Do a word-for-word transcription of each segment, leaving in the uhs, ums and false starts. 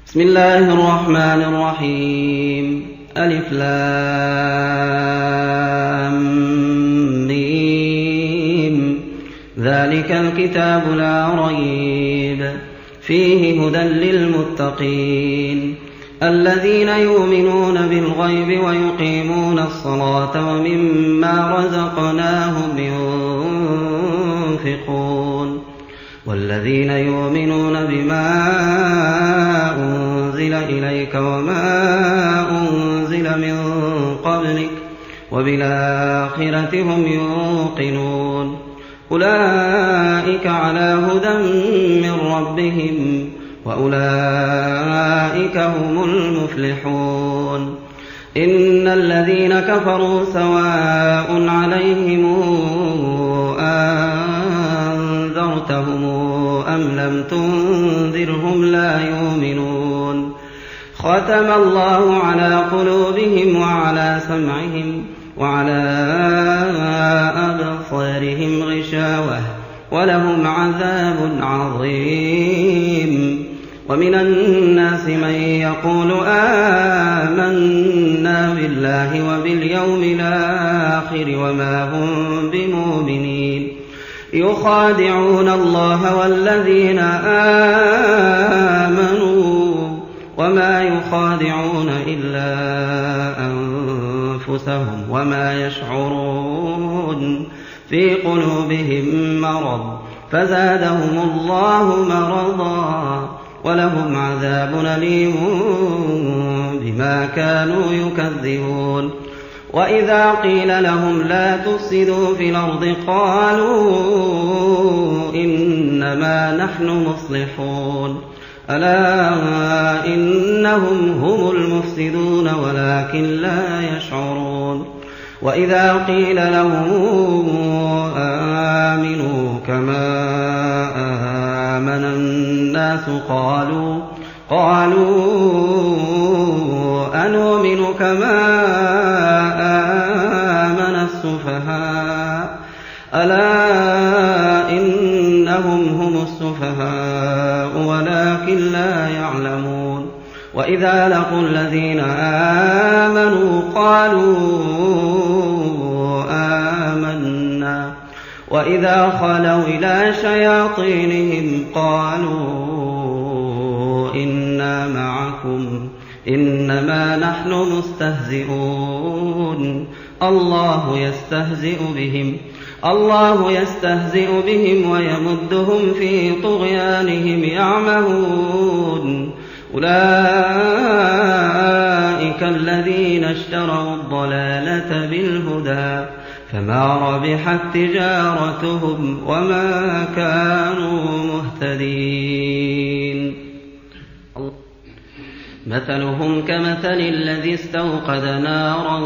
بسم الله الرحمن الرحيم. ألف لام ميم. ذلك الكتاب لا ريب فيه هدى للمتقين الذين يؤمنون بالغيب ويقيمون الصلاة ومما رزقناهم ينفقون والذين يؤمنون بما أنزل إليك وما أنزل من قبلك وبالآخرة هم يوقنون أولئك على هدى من ربهم وأولئك هم المفلحون. إن الذين كفروا سواء عليهم أنذرتهم أم لم تنذرهم لا يؤمنون. ختم الله على قلوبهم وعلى سمعهم وعلى أبصارهم غشاوة ولهم عذاب عظيم. ومن الناس من يقول آمنا بالله وباليوم الآخر وما هم بمؤمنين يخادعون الله والذين آمنوا وما يخادعون إلا أنفسهم وما يشعرون في قلوبهم مرض فزادهم الله مرضا ولهم عذاب أليم بما كانوا يكذبون. وإذا قيل لهم لا تفسدوا في الأرض قالوا إنما نحن مصلحون ألا إنهم هم المفسدون ولكن لا يشعرون. وإذا قيل لهم آمنوا كما آمن الناس قالوا قالوا أنؤمن كما آمن السفهاء ألا إنهم هم السفهاء ولكن لا يعلمون. وإذا لقوا الذين آمنوا قالوا آمنا وإذا خلوا إلى شياطينهم قالوا إنا معكم إنما نحن مستهزئون الله يستهزئ بهم الله يستهزئ بهم ويمدهم في طغيانهم يعمهون. أولئك الذين اشتروا الضلالة بالهدى فما ربحت تجارتهم وما كانوا مهتدين. مثلهم كمثل الذي استوقد نارا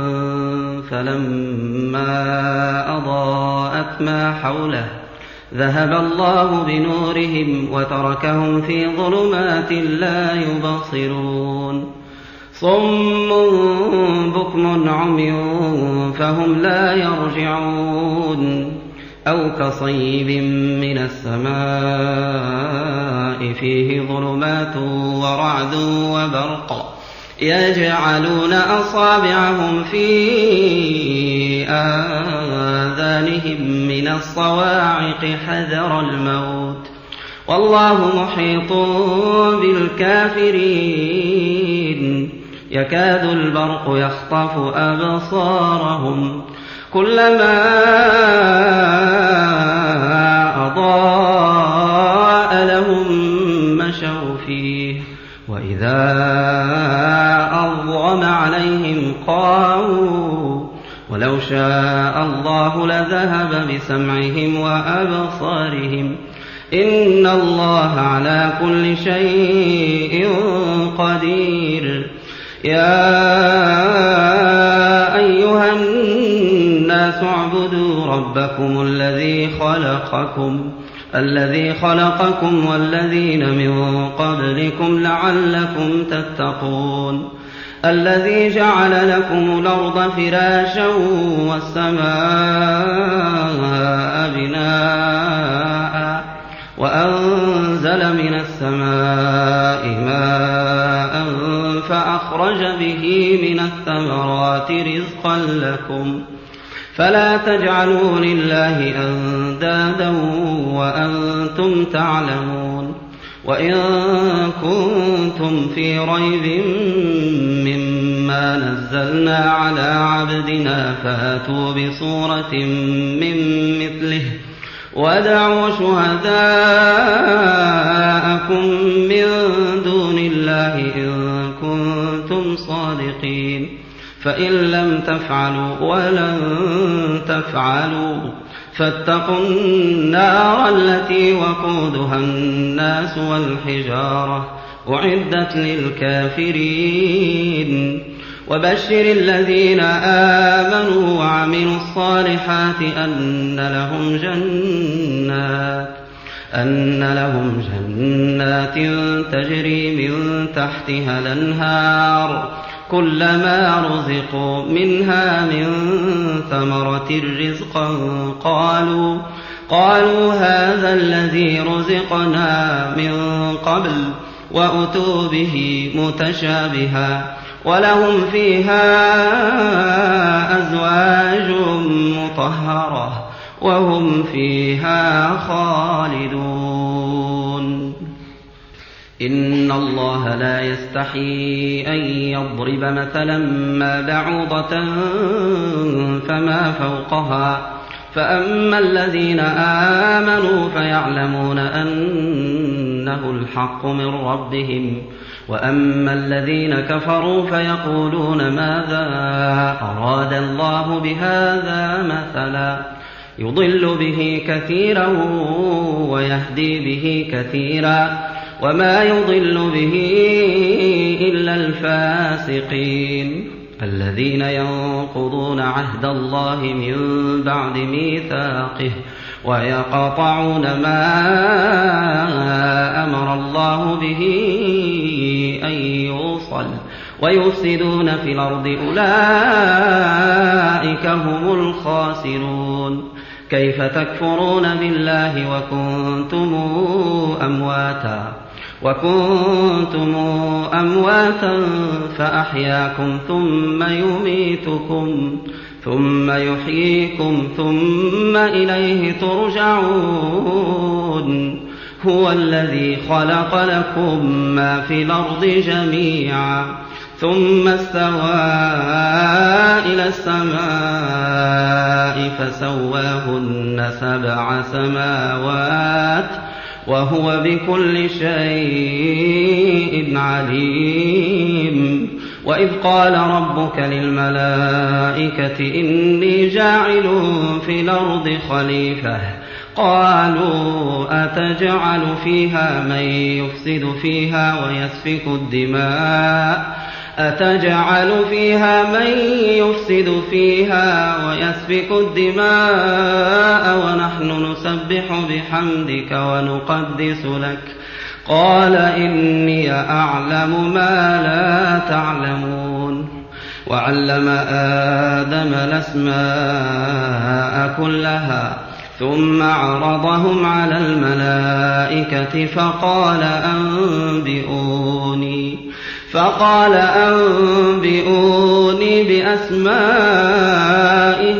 فلما أضاءت ما حوله ذهب الله بنورهم وتركهم في ظلمات لا يبصرون. صم بكم عمي فهم لا يرجعون. أو كصيب من السماء فيه ظلمات ورعد وبرق يجعلون أصابعهم في آذانهم من الصواعق حذر الموت والله محيط بالكافرين. يكاد البرق يخطف أبصارهم كلما أضاء لهم مشوا فيه وإذا أظلم عليهم قاموا ولو شاء الله لذهب بسمعهم وأبصارهم إن الله على كل شيء قدير. يا أيها الناس اعبدوا ربكم الذي خلقكم الذي خلقكم والذين من قبلكم لعلكم تتقون. الذي جعل لكم الأرض فراشا والسماء بناء وأنزل من السماء ماء أخرج به من الثمرات رزقا لكم فلا تجعلوا لله أندادا وأنتم تعلمون. وإن كنتم في ريب مما نزلنا على عبدنا فأتوا بصورة من مثله وادعوا شهداءكم من دون الله إن كنتم صادقين. فإن لم تفعلوا ولن تفعلوا فاتقوا النار التي وقودها الناس والحجارة أعدت للكافرين. وبشر الذين آمنوا وعملوا الصالحات أن لهم جنات أن لهم جنات تجري من تحتها الأنهار كلما رزقوا منها من ثمرة رزقا قالوا قالوا هذا الذي رزقنا من قبل وأتوا به متشابها ولهم فيها أزواج مطهرة وهم فيها خالدون. إن الله لا يستحيي أن يضرب مثلا ما بعوضة فما فوقها فأما الذين آمنوا فيعلمون أنه الحق من ربهم وأما الذين كفروا فيقولون ماذا أراد الله بهذا مثلا يضل به كثيرا ويهدي به كثيرا وما يضل به إلا الفاسقين الذين ينقضون عهد الله من بعد ميثاقه ويقطعون ما أمر الله به أن يوصل ويفسدون في الأرض أولئك هم الخاسرون. كيف تكفرون بالله وكنتم أمواتا وكنتم أمواتا فأحياكم ثم يميتكم ثم يحييكم ثم إليه ترجعون. هو الذي خلق لكم ما في الأرض جميعا ثم استوى إلى السماء فسواهن سبع سماوات وهو بكل شيء عليم. وإذ قال ربك للملائكة إني جاعل في الأرض خليفة قالوا أتجعل فيها من يفسد فيها ويسفك الدماء أتجعل فيها من يفسد فيها ويسفك الدماء ونحن نسبح بحمدك ونقدس لك قال إني أعلم ما لا تعلمون. وعلم آدم الأسماء كلها ثم عرضهم على الملائكة فقال أنبئوني فقال أنبئوني بأسماء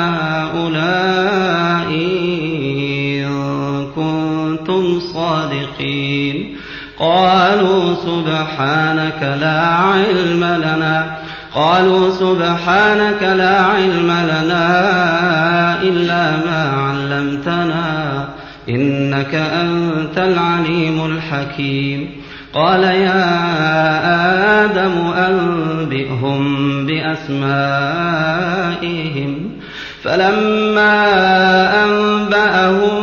هؤلاء إن كنتم صادقين. قالوا سبحانك لا علم لنا قالوا سبحانك لا علم لنا إلا ما علمتنا إنك أنت العليم الحكيم. قال يا آدم أنبئهم بأسمائهم فلما أنبأهم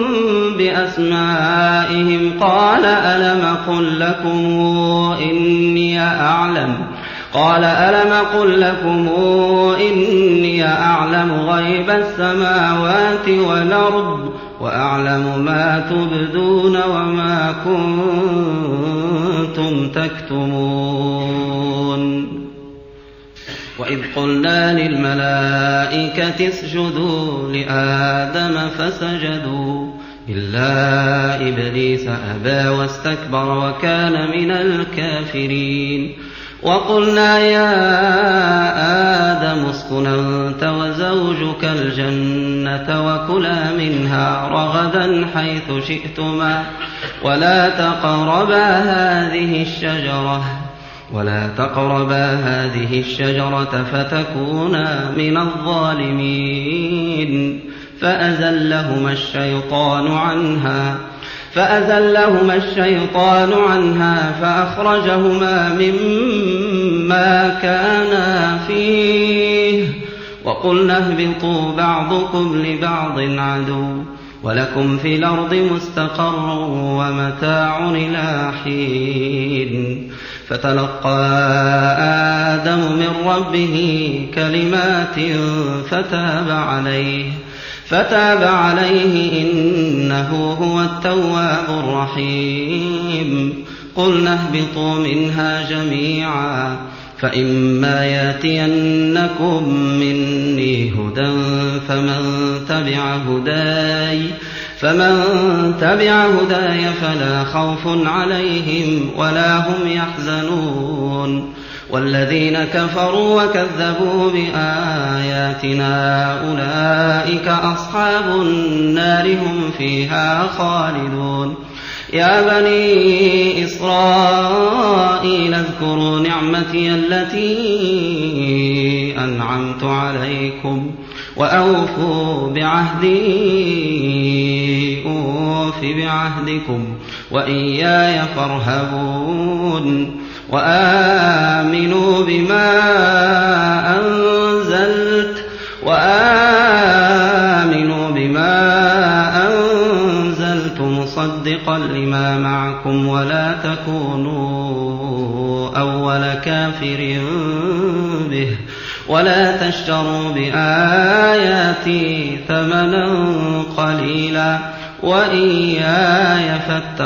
بأسمائهم قال ألم قل لكم إني أعلم قال ألم قل لكم إني أعلم غيب السماوات والأرض وأعلم ما تبدون وما كنتم تكتمون. وإذ قلنا للملائكة اسجدوا لآدم فسجدوا إلا إبليس أبى واستكبر وكان من الكافرين. وقلنا يا آدم اسكن أنت وزوجك الجنة وكلا منها رغدا حيث شئتما ولا تقربا هذه الشجرة ولا تقربا هذه الشجرة فتكونا من الظالمين فأزلهما الشيطان عنها فأزلهما الشيطان عنها فأخرجهما مما كانا فيه وقلنا اهبطوا بعضكم لبعض عدو ولكم في الأرض مستقر ومتاع إلى حين فتلقى آدم من ربه كلمات فتاب عليه فتاب عليه إنه هو التواب الرحيم قلنا اهبطوا منها جميعا فإما ياتينكم مني هدى فمن تبع هداي فمن تبع هداي فلا خوف عليهم ولا هم يحزنون والذين كفروا وكذبوا بآياتنا أولئك أصحاب النار هم فيها خالدون يا بني إسرائيل اذكروا نعمتي التي أنعمت عليكم وأوفوا بعهدي أوف بعهدكم وإياي فارهبون وآمنوا بما أنزلت وآمنوا بما أنزلت مصدقا لما معكم ولا تكونوا أول كافر به ولا تشتروا بآياتي ثمنا قليلا وإياي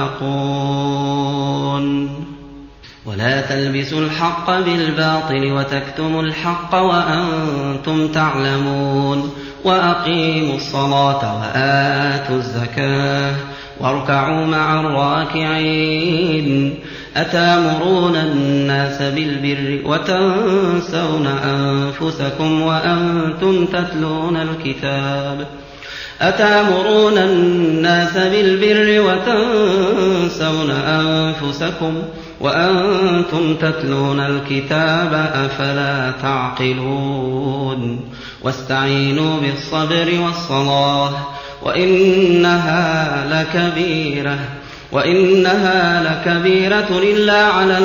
فاتقون ولا تلبسوا الحق بالباطل وتكتموا الحق وأنتم تعلمون وأقيموا الصلاة وآتوا الزكاة واركعوا مع الراكعين أتامرون الناس بالبر وتنسون أنفسكم وأنتم تتلون الكتاب أتامرون الناس بالبر وتنسون أنفسكم وأنتم تتلون الكتاب أفلا تعقلون واستعينوا بالصبر والصلاة وإنها لكبيرة وإنها لكبيرة إلا على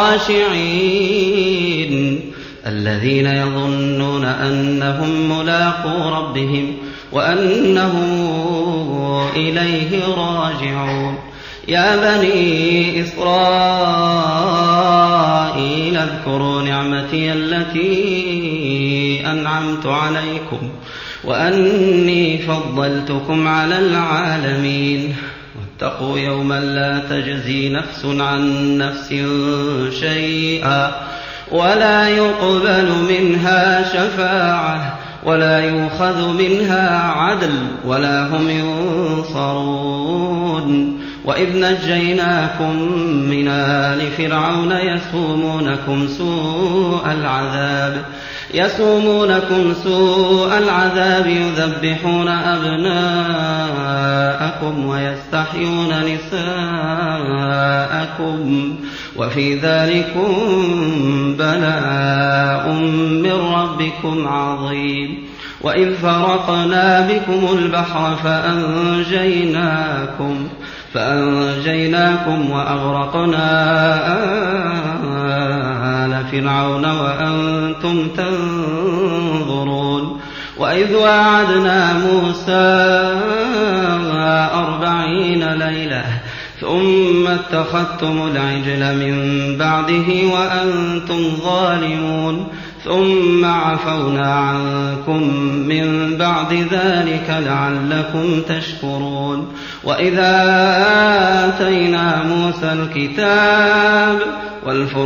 الخاشعين الذين يظنون أنهم ملاقو ربهم وأنهم إليه راجعون يا بني إسرائيل اذكروا نعمتي التي أنعمت عليكم وأني فضلتكم على العالمين واتقوا يوما لا تجزي نفس عن نفس شيئا ولا يقبل منها شفاعة ولا يؤخذ منها عدل ولا هم ينصرون وإذ نجيناكم من آل فرعون يسومونكم سوء العذاب يسومونكم سوء العذاب يذبحون أبناءكم ويستحيون نساءكم وفي ذلكم بلاء من ربكم عظيم وإذ فرقنا بكم البحر فأنجيناكم فأنجيناكم وأغرقنا آل فرعون وأنتم تنظرون وإذ واعدنا موسى أربعين ليلة ثم اتخذتم العجل من بعده وأنتم ظالمون ثم عفونا عنكم من بعد ذلك لعلكم تشكرون وإذا آتينا موسى الكتاب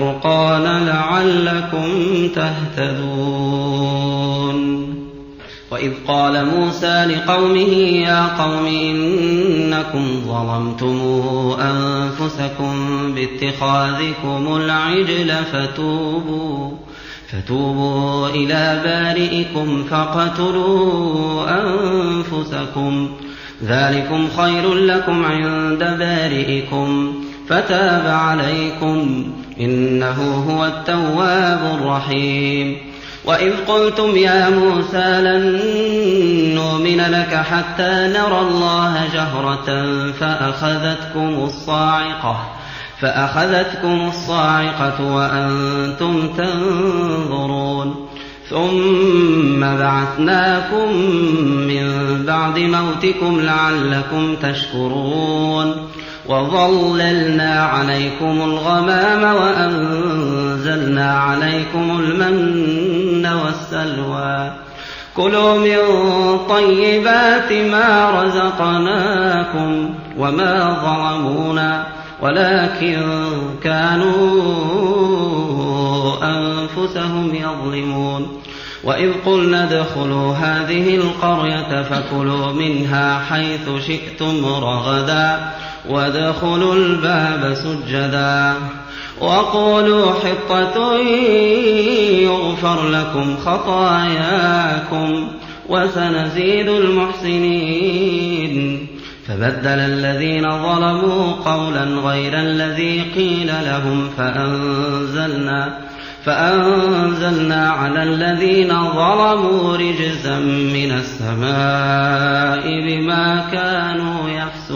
والفرقان لعلكم تهتدون وإذ قال موسى لقومه يا قوم إنكم ظلمتم أنفسكم باتخاذكم العجل فتوبوا, فتوبوا إلى بارئكم فاقتلوا أنفسكم ذلكم خير لكم عند بارئكم فتاب عليكم إنه هو التواب الرحيم. وإذ قلتم يا موسى لن نؤمن لك حتى نرى الله جهرة فأخذتكم الصاعقة, فأخذتكم الصاعقة وأنتم تنظرون ثم بعثناكم من بعد موتكم لعلكم تشكرون وظللنا عليكم الغمام وأنزلنا عليكم المن والسلوى كلوا من طيبات ما رزقناكم وما ظلمونا ولكن كانوا أنفسهم يظلمون. وإذ قلنا ادخلوا هذه القرية فكلوا منها حيث شئتم رغدا وادخلوا الباب سجدا وقولوا حطة يغفر لكم خطاياكم وسنزيد المحسنين. فبدل الذين ظلموا قولا غير الذي قيل لهم فأنزلنا, فأنزلنا على الذين ظلموا رجزا من السماء بما كانوا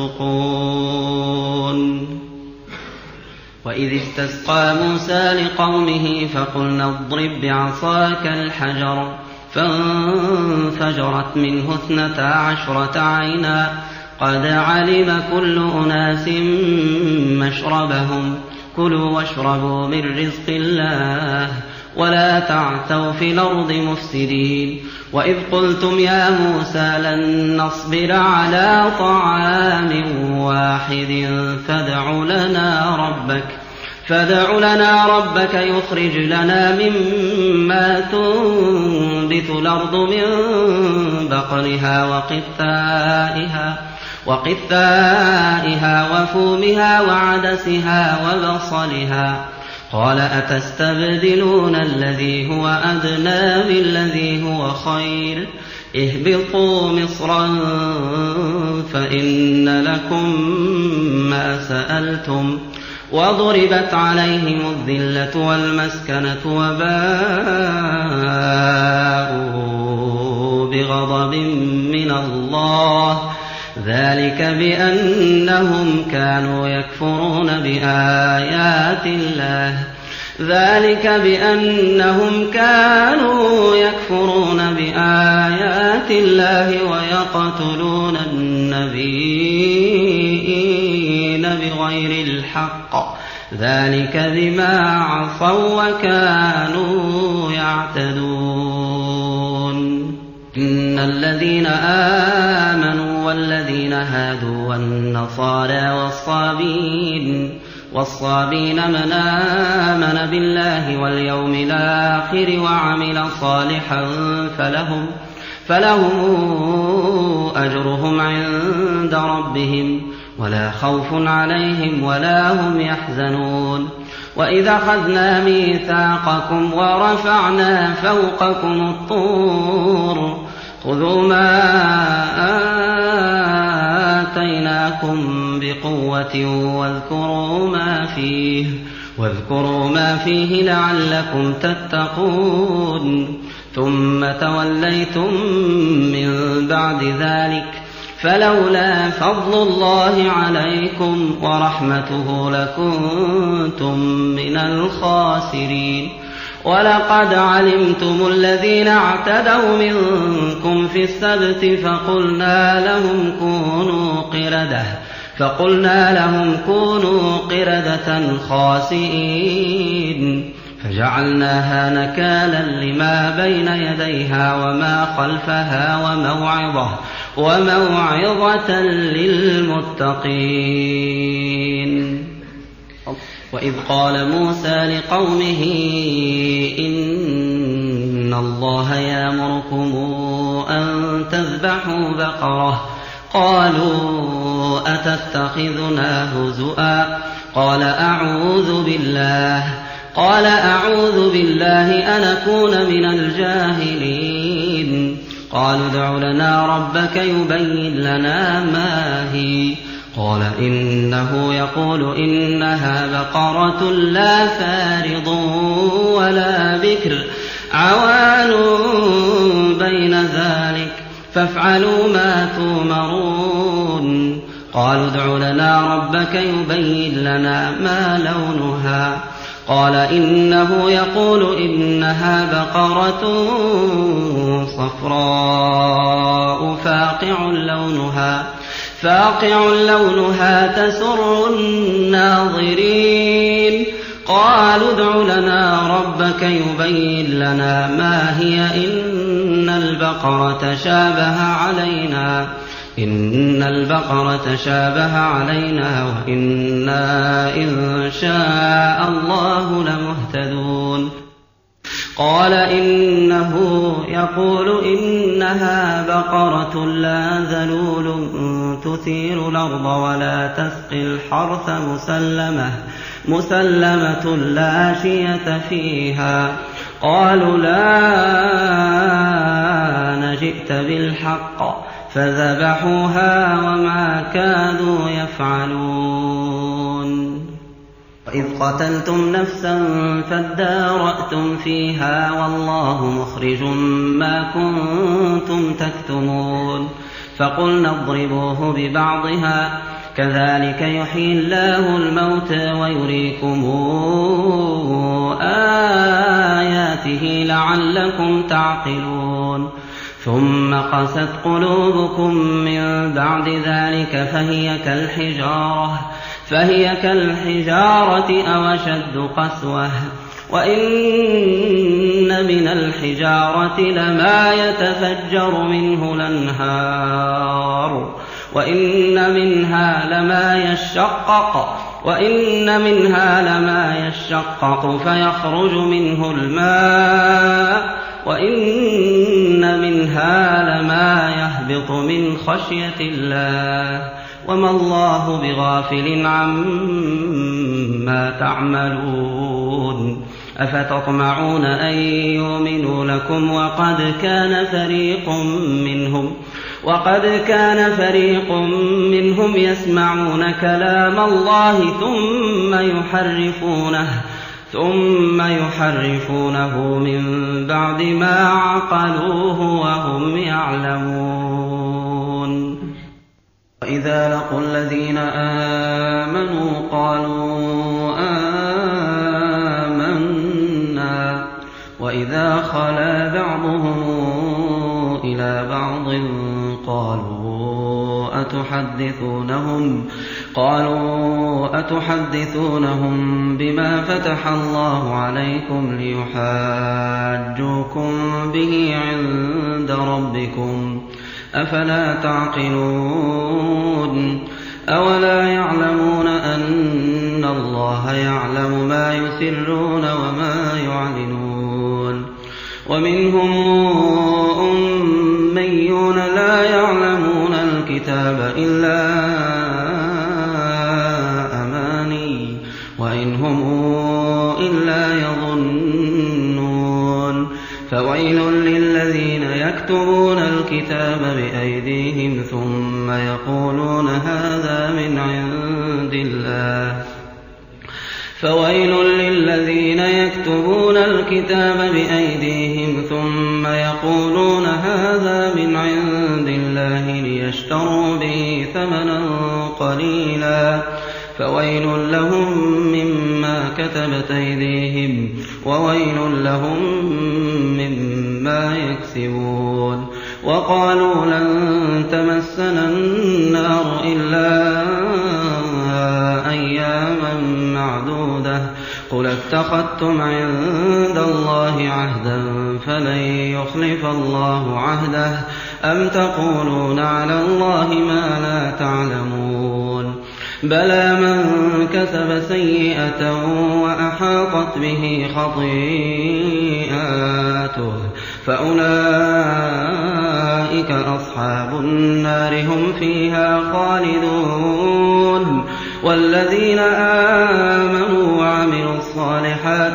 يفسقون. وإذ استسقى موسى لقومه فقلنا اضرب بعصاك الحجر فانفجرت منه اثنتا عشرة عينا قد علم كل أناس مشربهم كلوا واشربوا من رزق الله ولا تعثوا في الأرض مفسدين. وإذ قلتم يا موسى لن نصبر على طعام واحد فادع لنا ربك فادع لنا ربك يخرج لنا مما تنبت الأرض من بقلها وقثائها وقثائها وفومها وعدسها وبصلها قال أتستبدلون الذي هو أدنى بالذي هو خير اهبطوا مصرا فإن لكم ما سألتم وضربت عليهم الذلة والمسكنة وباءوا بغضب من الله ذلك بأنهم كانوا يكفرون بآيات الله ذلك بأنهم كانوا يكفرون بآيات الله ويقتلون النبيين بغير الحق ذلك بما عصوا وكانوا يعتدون. إن الذين آمنوا والذين هادوا والنصارى والصابين والصابين من آمن بالله واليوم الآخر وعمل صالحا فلهم, فلهم أجرهم عند ربهم ولا خوف عليهم ولا هم يحزنون. وإذا أخذنا ميثاقكم ورفعنا فوقكم الطور خذوا ما آتيناكم بقوة واذكروا ما فيه واذكروا ما فيه لعلكم تتقون. ثم توليتم من بعد ذلك فلولا فضل الله عليكم ورحمته لكنتم من الخاسرين. ولقد علمتم الذين اعتدوا منكم في السبت فقلنا لهم كونوا قردة فقلنا لهم كونوا قردة خاسئين فجعلناها نكالا لما بين يديها وما خلفها وموعظة وموعظة للمتقين. وإذ قال موسى لقومه إن الله يأمركم أن تذبحوا بقرة قالوا أتتخذنا هزؤا قال أعوذ بالله قال أعوذ بالله أن أكون من الجاهلين قالوا ادع لنا ربك يبين لنا ما هي قال إنه يقول إنها بقرة لا فارض ولا بكر عوان بين ذلك فافعلوا ما تؤمرون قالوا ادع لنا ربك يبين لنا ما لونها قال إنه يقول إنها بقرة صفراء فاقع لونها فاقع لونها تسر الناظرين قالوا ادع لنا ربك يبين لنا ما هي إن البقرة شابه علينا إن البقرة شابه علينا وإنا إن شاء الله لمهتدون قال إنه يقول إنها بقرة لا ذلول تثير الأرض ولا تسقي الحرث مسلمة مسلمة لا شية فيها قالوا لا نجئت بالحق فذبحوها وما كادوا يفعلون وإذ قتلتم نفسا فادارأتم فيها والله مخرج ما كنتم تكتمون فقلنا اضربوه ببعضها كذلك يحيي الله الموتى ويريكم آياته لعلكم تعقلون ثم قست قلوبكم من بعد ذلك فهي كالحجارة فهي كالحجارة أو أشد قسوة وإن من الحجارة لما يتفجر منه الأنهار وإن منها لما يشقق وإن منها لما يشقق فيخرج منه الماء وإن منها لما يهبط من خشية الله وما الله بغافل عما تعملون أفتطمعون أن يؤمنوا لكم وقد كان فريق منهم وقد كان فريق منهم يسمعون كلام الله ثم يحرفونه ثم يحرفونه من بعد ما عقلوه وهم يعلمون وإذا لقوا الذين آمنوا قالوا آمنا وإذا خلا بعضهم إلى بعض قالوا أتحدثونهم قالوا أتحدثونهم بما فتح الله عليكم ليحاجوكم به عند ربكم أفلا تعقلون أولا يعلمون أن الله يعلم ما يسرون وما يعلنون ومنهم أميون لا يعلمون الكتاب إلا أماني وإن هم إلا يظنون فويل للذين يكتبون الكتاب بأيديهم ثم يقولون هذا من عند الله فويل للذين يكتبون الكتاب بأيديهم ثم يقولون هذا من عند الله ليشتروا به ثمنا قليلا فويل لهم مما كتبت أيديهم وويل لهم مما يكسبون وقالوا لن تمسنا النار إلا أياما معدودة قل اتخذتم عند الله عهدا فلن يخلف الله عهده أم تقولون على الله ما لا تعلمون بلى من كسب سيئة وأحاطت به خطيئاته فأولئك أصحاب النار هم فيها خالدون والذين آمنوا وعملوا الصالحات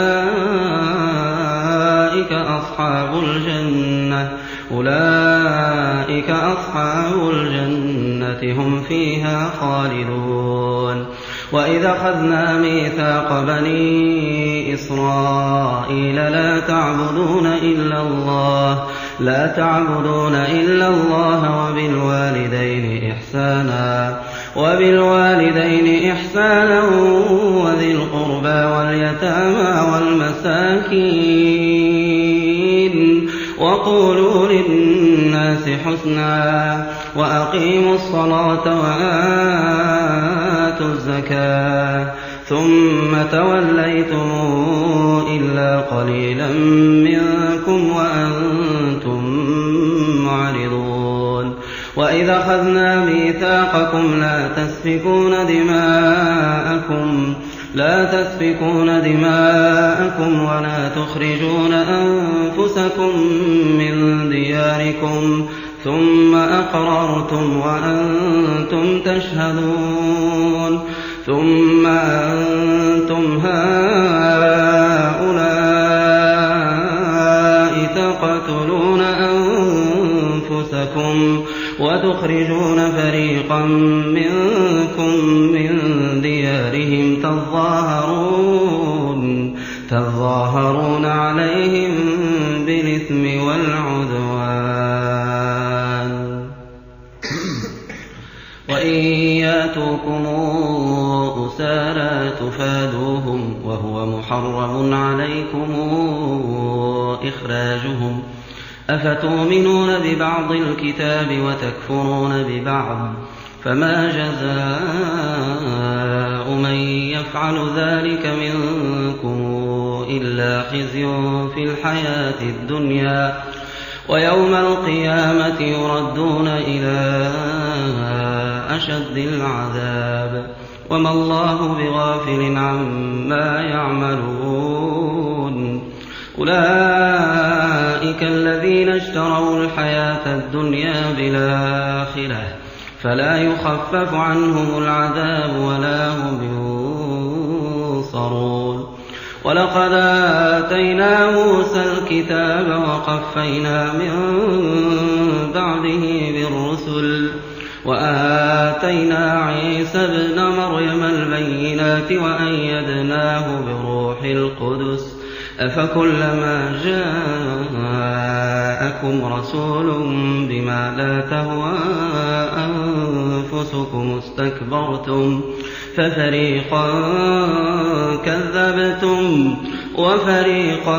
أولئك أصحاب الجنة أولئك أصحاب الجنة هم فيها خالدون وإذا أخذنا ميثاق بني إسرائيل لا تعبدون إلا الله لا تعبدون إلا الله وبالوالدين إحسانا وبالوالدين إحسانا وذي القربى واليتامى والمساكين وقولوا للناس حسنا وأقيموا الصلاة وآتوا الزكاة ثم توليتم إلا قليلا منكم وأنتم معرضون وإذا أخذنا ميثاقكم لا تسفكون دماءكم لا تسفكون دماءكم ولا تخرجون أنفسكم من دياركم ثم أقررتم وأنتم تشهدون ثم أنتم هؤلاء تقتلون أنفسكم وتخرجون فريقا منكم من ديارهم تظاهرون تظاهرون عليهم بالإثم والعدوان وإن ياتوكم أسارى تفادوهم وهو محرم عليكم إخراجهم أفتؤمنون ببعض الكتاب وتكفرون ببعض فما جزاء من يفعل ذلك منكم إلا خزي في الحياة الدنيا ويوم القيامة يردون إلى أشد العذاب وما الله بغافل عما يعملون أولئك الذين اشتروا الحياة الدنيا بالآخرة فلا يخفف عنهم العذاب ولا هم ينصرون ولقد آتينا موسى الكتاب وقفينا من بعده بالرسل وآتينا عيسى ابن مريم البينات وأيدناه بروح القدس أفكلما جاءكم رسول بما لا تهوى أنفسكم استكبرتم ففريقا كذبتم وفريقا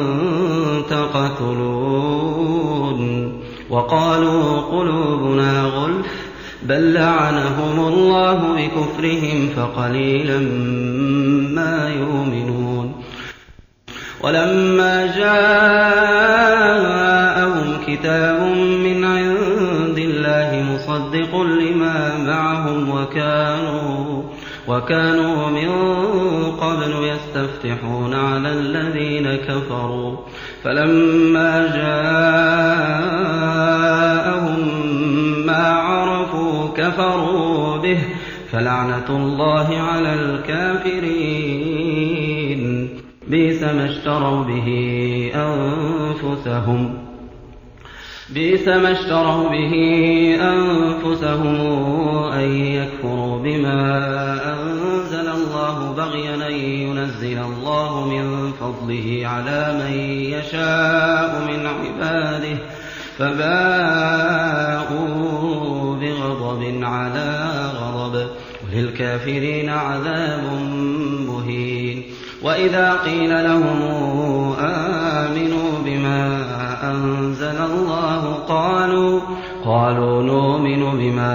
تقتلون وقالوا قلوبنا غلف بل لعنهم الله بكفرهم فقليلا ما يؤمنون ولما جاءهم كتاب من عند الله مصدق لما معهم وكانوا وكانوا من قبل يستفتحون على الذين كفروا فلما جاءهم ما عرفوا كفروا به فلعنة الله على الكافرين بئس ما اشتروا به أنفسهم بئس ما اشتروا به أنفسهم أن يكفروا بما أنزل الله بغيا أن ينزل الله من فضله على من يشاء من عباده فباءوا بغضب على غضب وللكافرين عذاب مهين وإذا قيل لهم آمنوا بما أنزل الله قالوا قالوا نؤمن بما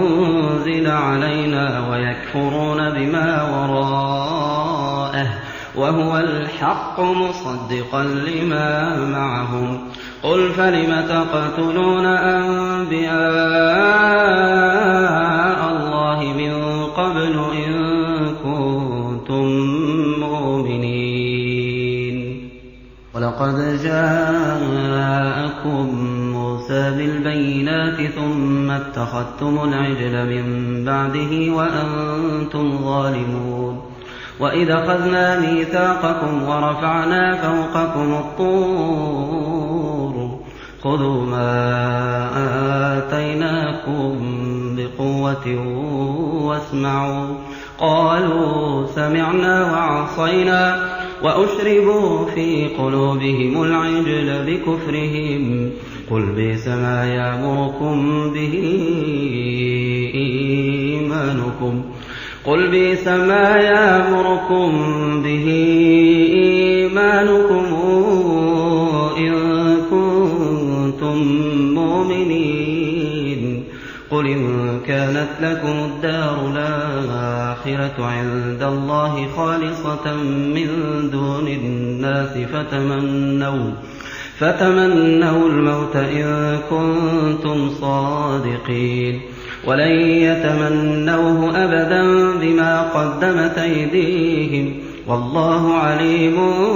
أنزل علينا ويكفرون بما وراءه وهو الحق مصدقا لما معهم. قل فلم تقتلون أنبياء الله من قبل إن كنتم مؤمنين. ولقد جاءكم موسى بالبينات ثم اتخذتم العجل من بعده وأنتم ظالمون. وإذ أخذنا ميثاقكم ورفعنا فوقكم الطور خذوا ما آتيناكم بقوة واسمعوا. قالوا سمعنا وعصينا وأشربوا في قلوبهم العجل بكفرهم قل بئس ما يأمركم به إيمانكم قل بئس ما يأمركم به إيمانكم إن كنتم مؤمنين. قل إن كانت لكم الدار الآخرة عند الله خالصة من دون الناس فتمنوا فتمنوا الموت إن كنتم صادقين ولن يتمنوه أبدا بما قدمت أيديهم والله عليم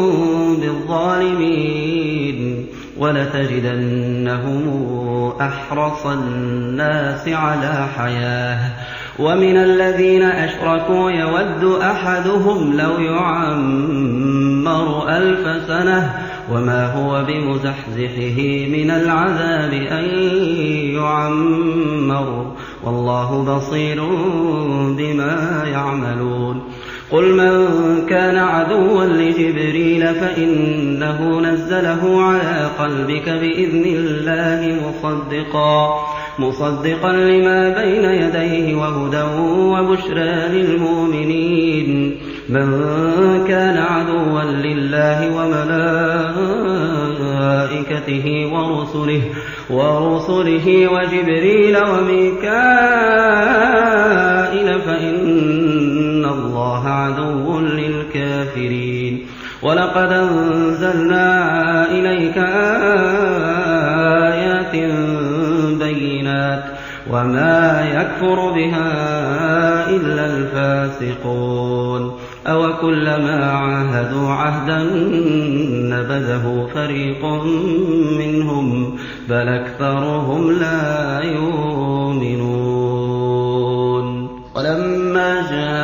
بالظالمين. ولتجدنهم أحرص الناس على حياة ومن الذين أشركوا يود أحدهم لو يعمر ألف سنة وما هو بمزحزحه من العذاب أن يعمر والله بصير بما يعملون. قل من كان عدوا لجبريل فإنه نزله على قلبك بإذن الله مصدقا مصدقا لما بين يديه وهدى وبشرى للمؤمنين. من كان عدوا لله وملائكته ورسله ورسله وجبريل وميكائيل فإن الله عدو للكافرين. ولقد أنزلنا إليك آيات بينات وما يكفر بها إلا الفاسقون. أوكلما عاهدوا عهدا نبذه فريق منهم بل أكثرهم لا يؤمنون. ولما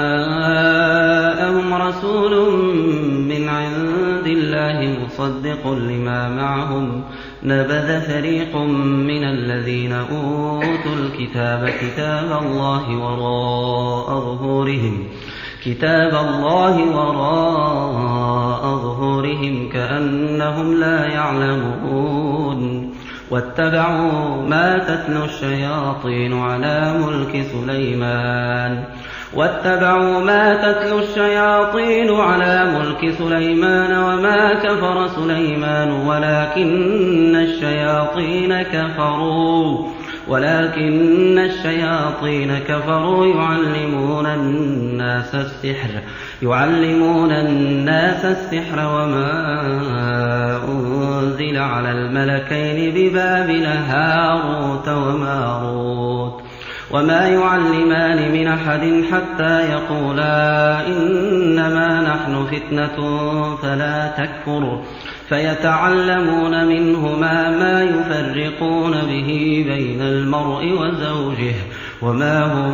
جاءهم رسول من عند الله مصدق لما معهم نبذ فريق من الذين أوتوا الكتاب كتاب الله وراء ظهورهم كتاب الله وراء ظهورهم كأنهم لا يعلمون. واتبعوا ما تتلو الشياطين على ملك سليمان واتبعوا ما تتلو الشياطين على ملك سليمان وما كفر سليمان ولكن الشياطين كفروا ولكن الشياطين كفروا يعلمون الناس السحر يعلمون الناس السحر وما أنزل على الملكين ببابل هاروت وماروت وما يعلمان من أحد حتى يقولا إنما نحن فتنة فلا تكفر فيتعلمون منهما ما يفرقون به بين المرء وزوجه وما هم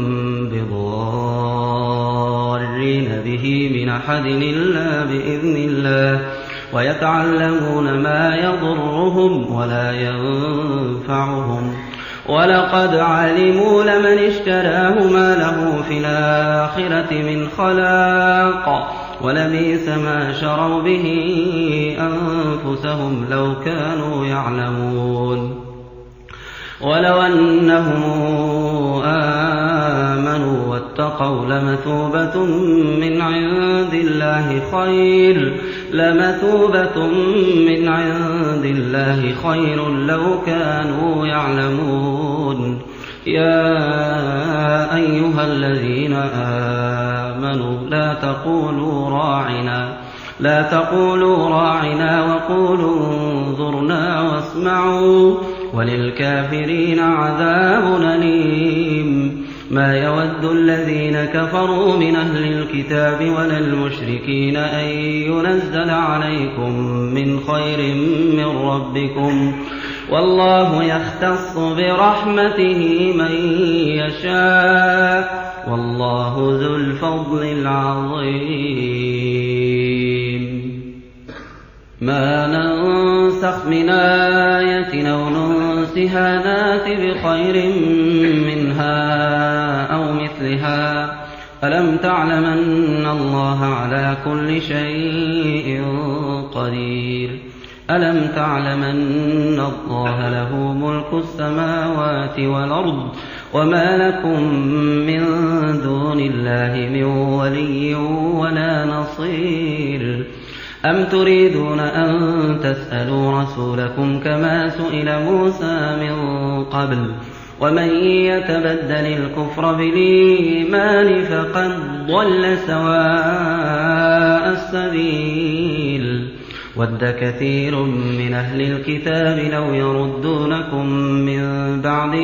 بضارين به من أحد إلا بإذن الله ويتعلمون ما يضرهم ولا ينفعهم ولقد علموا لمن اشتراه ما له في الآخرة من خلاق ولبئس ما شروا به أنفسهم لو كانوا يعلمون. ولو أنهم آمنوا واتقوا لمثوبة من عند الله خير لمثوبة من عند الله خير لو كانوا يعلمون. يا أيها الذين آمنوا لا تقولوا راعنا لا تقولوا راعنا وقولوا انظرنا واسمعوا وللكافرين عذاب أليم. ما يود الذين كفروا من أهل الكتاب ولا المشركين أن ينزل عليكم من خير من ربكم والله يختص برحمته من يشاء والله ذو الفضل العظيم. ما ننسخ من آية أو ننسها نات بخير منها أو مثلها. ألم تعلم أن الله على كل شيء قدير. ألم تعلم أن الله له ملك السماوات والأرض وما لكم من دون الله من ولي ولا نصير. أم تريدون أن تسألوا رسولكم كما سئل موسى من قبل ومن يتبدل الكفر بالإيمان فقد ضل سواء السبيل. ود كثير من أهل الكتاب لو يردونكم من بعد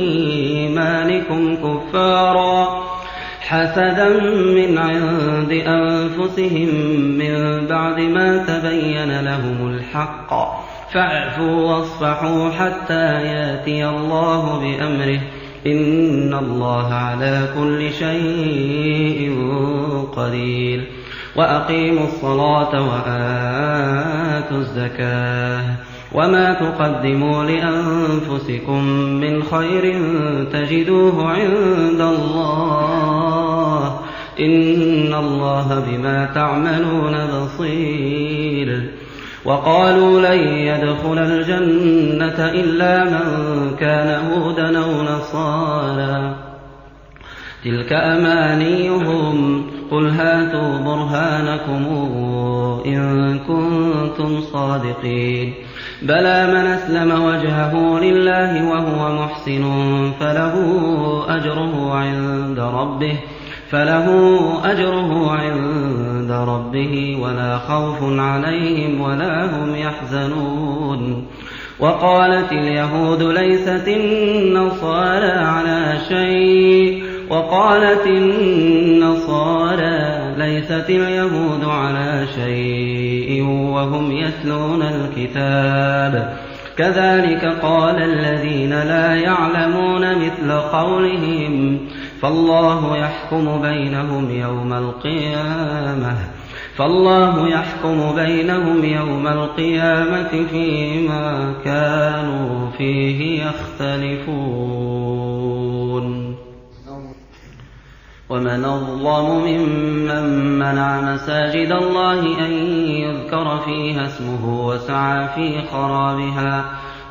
إيمانكم كفارا حسدا من عند أنفسهم من بعد ما تبين لهم الحق فاعفوا واصفحوا حتى يأتي الله بأمره إن الله على كل شيء قدير. وأقيموا الصلاة وآتوا الزكاة وما تقدموا لأنفسكم من خير تجدوه عند الله إن الله بما تعملون بصير. وقالوا لن يدخل الجنة إلا من كان هودا أو نصارى تلك أمانيهم قل هاتوا برهانكم إن كنتم صادقين. بلى من أسلم وجهه لله وهو محسن فله أجره عند ربه فله أجره عند ربه ولا خوف عليهم ولا هم يحزنون. وقالت اليهود ليست النصارى على شيء وقالت النصارى ليست اليهود على شيء وهم يتلون الكتاب كذلك قال الذين لا يعلمون مثل قولهم فالله يحكم بينهم يوم القيامة فالله يحكم بينهم يوم القيامة فيما كانوا فيه يختلفون. ومن أظلم ممن منع مساجد الله أن يذكر فيها اسمه وسعى في خرابها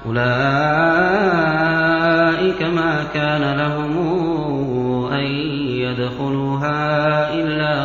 أولئك ما كان لهم أن يدخلوها إلا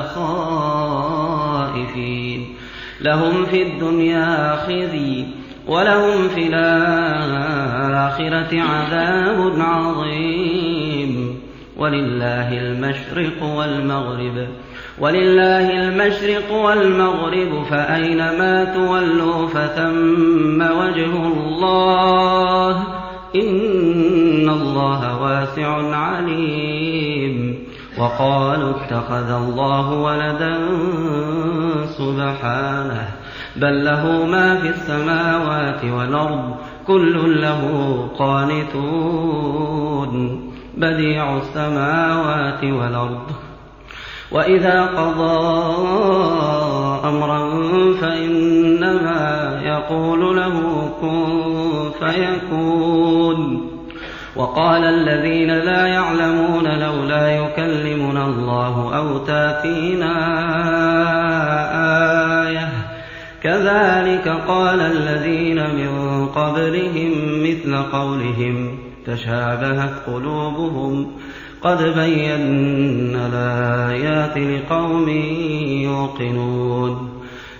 خائفين لهم في الدنيا خزي ولهم في الآخرة عذاب عظيم. ولله المشرق والمغرب ولله المشرق والمغرب فأينما تولوا فثم وجه الله إن الله واسع عليم. وقالوا اتخذ الله ولدا سبحانه بل له ما في السماوات والأرض كل له قانتون بديع السماوات والأرض وإذا قضى أمرا فإنما يقول له كن فيكون. وقال الذين لا يعلمون لولا يكلمنا الله أو تأتينا آية كذلك قال الذين من قبلهم مثل قولهم تشابهت قلوبهم قد بينا الآيات لقوم يوقنون.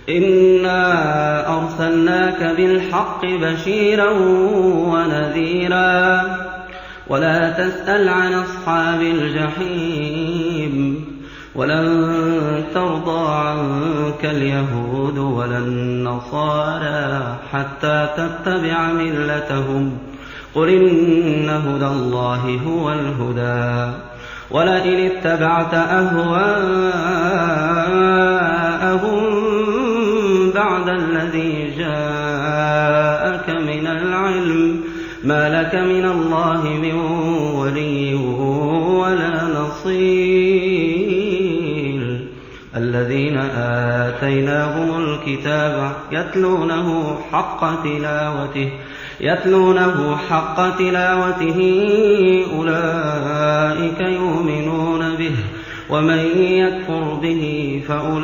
إنا أرسلناك بالحق بشيرا ونذيرا ولا تسأل عن أصحاب الجحيم ولن ترضى عنك اليهود ولا النصارى حتى تتبع ملتهم قل إن هدى الله هو الهدى ولئن اتبعت أهواءهم بعد الذي جاءك من العلم ما لك من الله من ولي ولا نصير الذين آتيناهم الكتاب يتلونه حق تلاوته يتلونه حق تلاوته أولئك يؤمنون به ومن يكفر به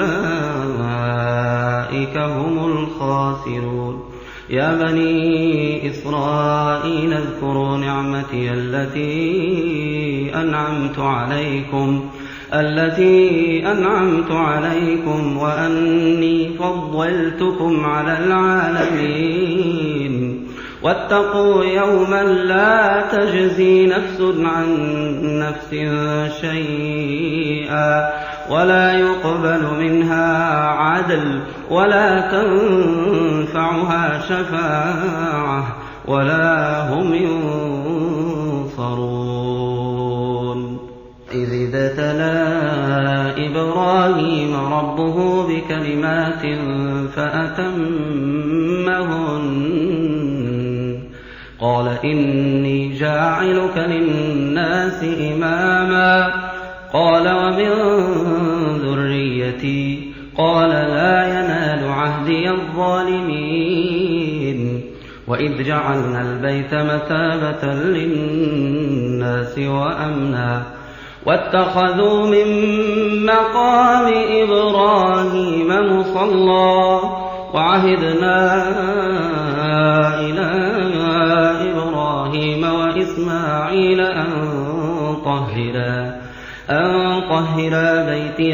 فأولئك هم الخاسرون يا بني إسرائيل اذكروا نعمتي التي أنعمت عليكم التي أنعمت عليكم وأني فضلتكم على العالمين واتقوا يوما لا تجزي نفس عن نفس شيئا ولا يقبل منها عدل ولا تنفعها شفاعة ولا هم ينصرون إذ ابتلى إبراهيم ربه بكلمات فأتمهن قال إني جاعلك للناس إماما قال ومن ذريتي قال لا ينال عهدي الظالمين وإذ جعلنا البيت مثابة للناس وأمنا واتخذوا من مقام إبراهيم مصلى وعهدنا إلى إبراهيم وإسماعيل أن طهرا أن طهرا بيتي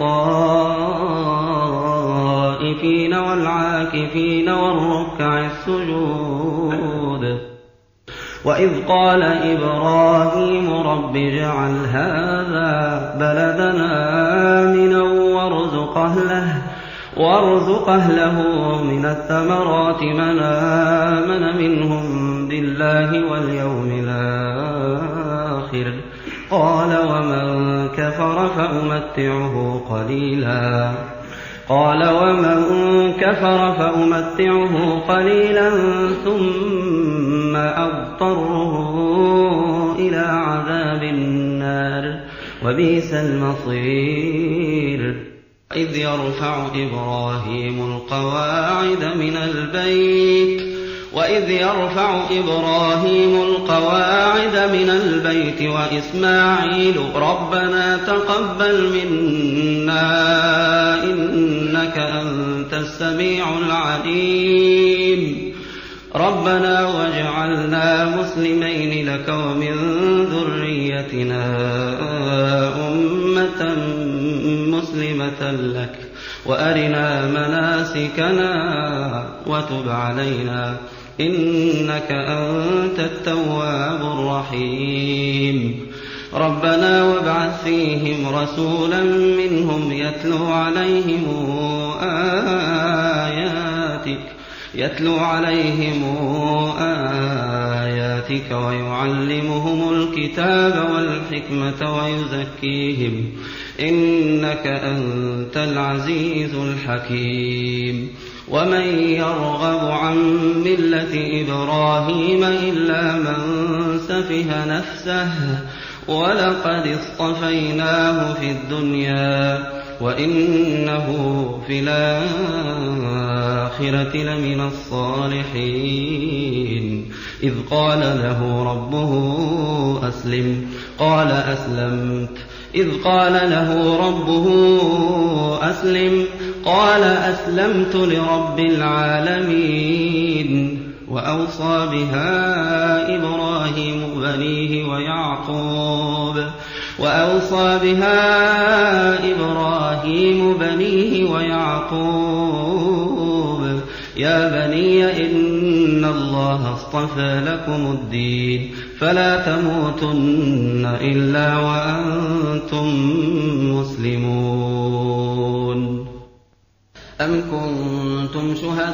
للطائفين والعاكفين والركع السجود وإذ قال إبراهيم رب اجعل هذا بلدنا آمنا وارزق أهله وارزق أهله من الثمرات من آمن منهم بالله واليوم الآخر قال ومن كفر فأمتعه قليلا قال ومن كفر فأمتعه قليلا ثم أضطره إلى عذاب النار وبئس المصير إذ يرفع إبراهيم القواعد من البيت وإذ يرفع إبراهيم القواعد من البيت وإسماعيل ربنا تقبل منا إنك أنت السميع العليم ربنا واجعلنا مسلمين لك ومن ذريتنا أمة مسلمة لك وأرنا مناسكنا وتب علينا إنك أنت التواب الرحيم ربنا وابعث فيهم رسولا منهم يتلو عليهم آياتك يتلو عليهم آياتك ويعلمهم الكتاب والحكمة ويزكيهم إنك أنت العزيز الحكيم ومن يرغب عن ملة إبراهيم إلا من سفه نفسه ولقد اصطفيناه في الدنيا وإنه في الآخرة لمن الصالحين إذ قال له ربه أسلم قال أسلمت إذ قال له ربه أسلم قال أسلمت لرب العالمين وأوصى بها إبراهيم بنيه ويعقوب وأوصى بها إبراهيم بنيه ويعقوب يا بني إن الله الله اصطفى لكم الدين فلا تموتن إلا وأنتم مسلمون. أم كنتم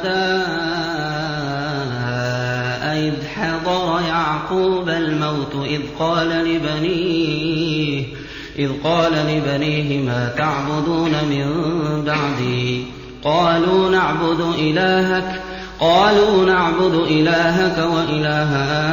شهداء إذ حضر يعقوب الموت إذ قال لبنيه إذ قال لبنيه ما تعبدون من بعدي قالوا نعبد إلهك قالوا نعبد إلهك وإله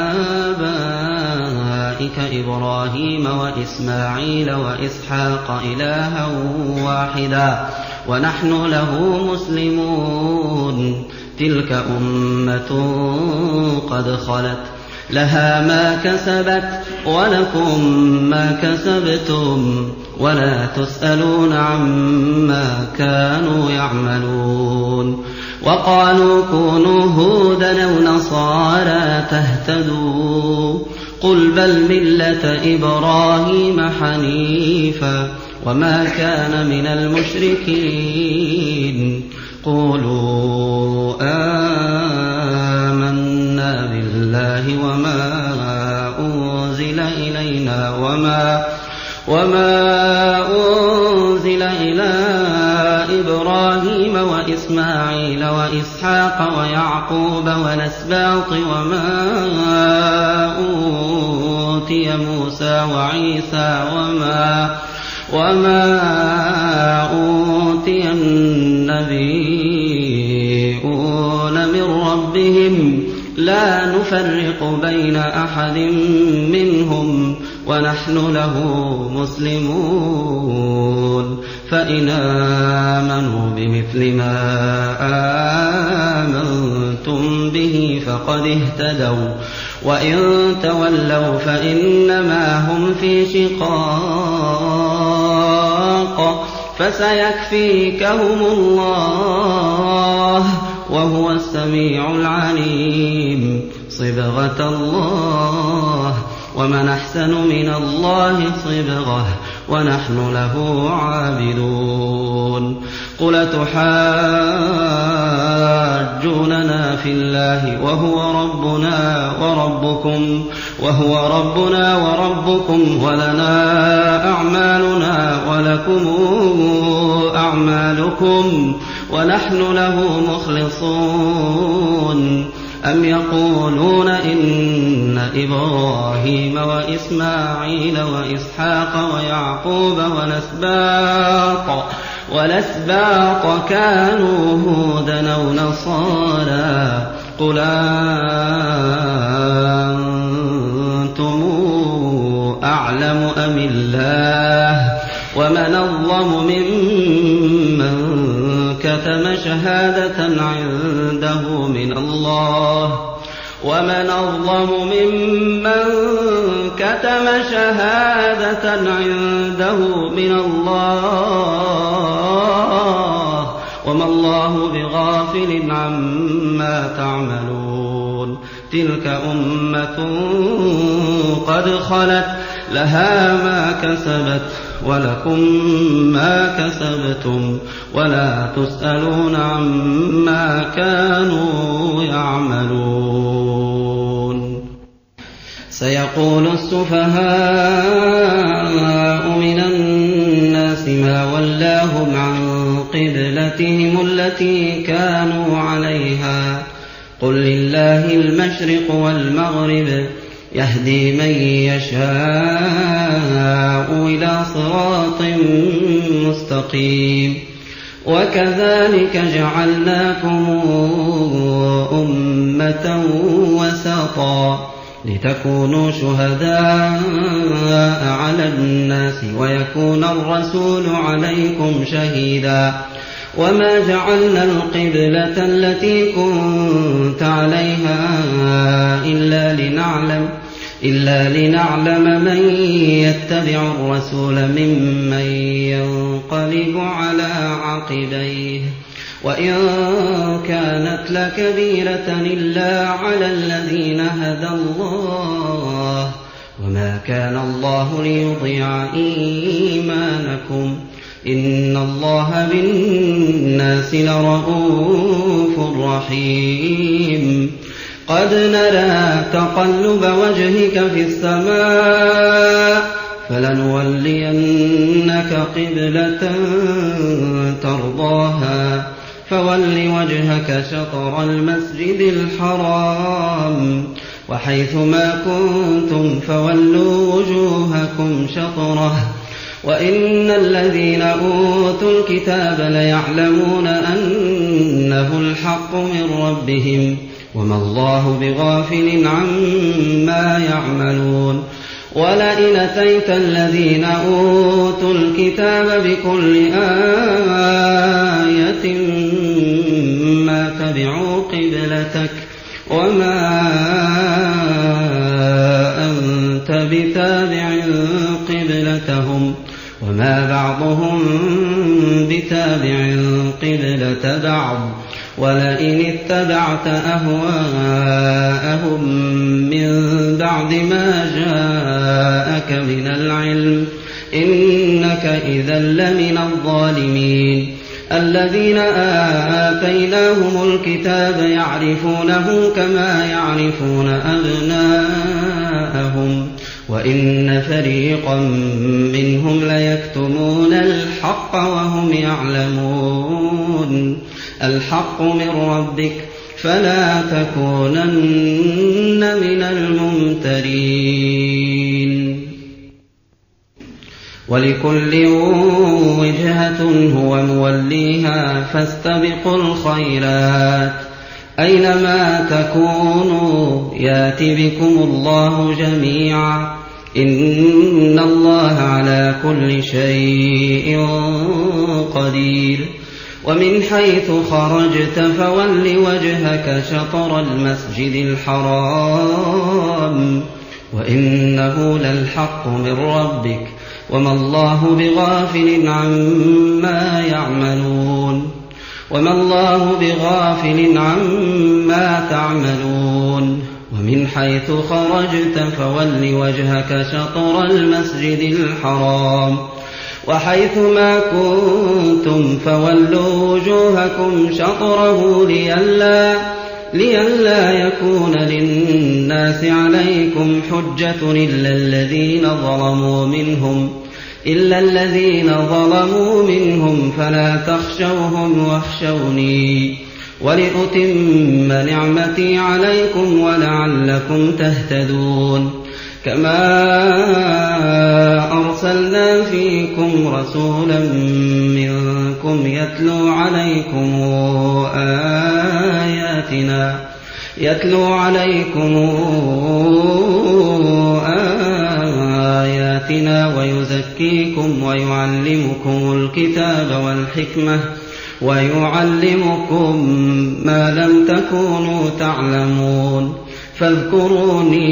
آبائك إبراهيم وإسماعيل وإسحاق إلها واحدا ونحن له مسلمون. تلك أمة قد خلت لها ما كسبت ولكم ما كسبتم ولا تسألون عما كانوا يعملون. وقالوا كونوا هودا أو نصارى تهتدوا قل بل ملة إبراهيم حنيفا وما كان من المشركين. قولوا آمنا بالله وما أنزل إلينا وما وما أنزل إلى إبراهيم وإسماعيل وإسحاق ويعقوب والأسباط وما أوتي موسى وعيسى وما وما أوتي النبيون من ربهم لا نفرق بين أحد منهم ونحن له مسلمون. فإن آمنوا بمثل ما آمنتم به فقد اهتدوا وإن تولوا فإنما هم في شقاق فسيكفيكهم الله وهو السميع العليم. صبغة الله ومن أحسن من الله صبغة ونحن له عابدون. قل تحاجوننا في الله وهو ربنا وربكم وهو ربنا وربكم ولنا أعمالنا ولكم أعمالكم ونحن له مخلصون. أم يقولون إن إبراهيم وإسماعيل وإسحاق ويعقوب والأسباط والأسباط كانوا هودا أو نصارى قل أنتم أعلم أم الله ومن أظلم ممن كتم شهادة عنده من الله ومن أظلم ممن كتم شهادة عنده من الله وما الله بغافل عما تعملون. تلك أمة قد خلت لها ما كسبت ولكم ما كسبتم ولا تسألون عما كانوا يعملون. سيقول السفهاء من الناس ما ولاهم عن قبلتهم التي كانوا عليها قل لله المشرق والمغرب يهدي من يشاء إلى صراط مستقيم. وكذلك جعلناكم أمة وسطا لتكونوا شهداء على الناس ويكون الرسول عليكم شهيدا. وما جعلنا القبلة التي كنت عليها إلا لنعلم إلا لنعلم من يتبع الرسول ممن ينقلب على عقبيه وإن كانت لكبيرة إلا على الذين هدى الله وما كان الله ليضيع إيمانكم إن الله بالناس لرءوف رحيم. قد نرى تقلب وجهك في السماء فلنولينك قبلة ترضاها فول وجهك شطر المسجد الحرام وحيث ما كنتم فولوا وجوهكم شطره وإن الذين أوتوا الكتاب ليعلمون أنه الحق من ربهم وما الله بغافل عما يعملون ولئن أتيت الذين أوتوا الكتاب بكل آية ما تبعوا قبلتك وما أنت بتابع قبلتهم وما بعضهم بتابع قبلة بعض ولئن اتبعت أهواءهم من بعد ما جاءك من العلم إنك إذا لمن الظالمين الذين آتيناهم الكتاب يعرفونه كما يعرفون أبناءهم وإن فريقا منهم ليكتمون الحق وهم يعلمون الحق من ربك فلا تكونن من الممترين ولكل وجهة هو موليها فاستبقوا الخيرات أينما تكونوا يات بكم الله جميعا إن الله على كل شيء قدير ومن حيث خرجت فول وجهك شطر المسجد الحرام وإنه للحق من ربك وما الله بغافل عما يعملون وما الله بغافل عما تعملون ومن حيث خرجت فول وجهك شطر المسجد الحرام وحيث ما كنتم فولوا وجوهكم شطره لئلا لئلا يكون للناس عليكم حجة إلا الذين ظلموا منهم إلا الذين ظلموا منهم فلا تخشوهم واخشوني ولأتم نعمتي عليكم ولعلكم تهتدون كما أرسلنا فيكم رسولا منكم يتلو عليكم آياتنا يتلو عليكم آياتنا ويزكيكم ويعلمكم الكتاب والحكمة ويعلمكم ما لم تكونوا تعلمون فاذكروني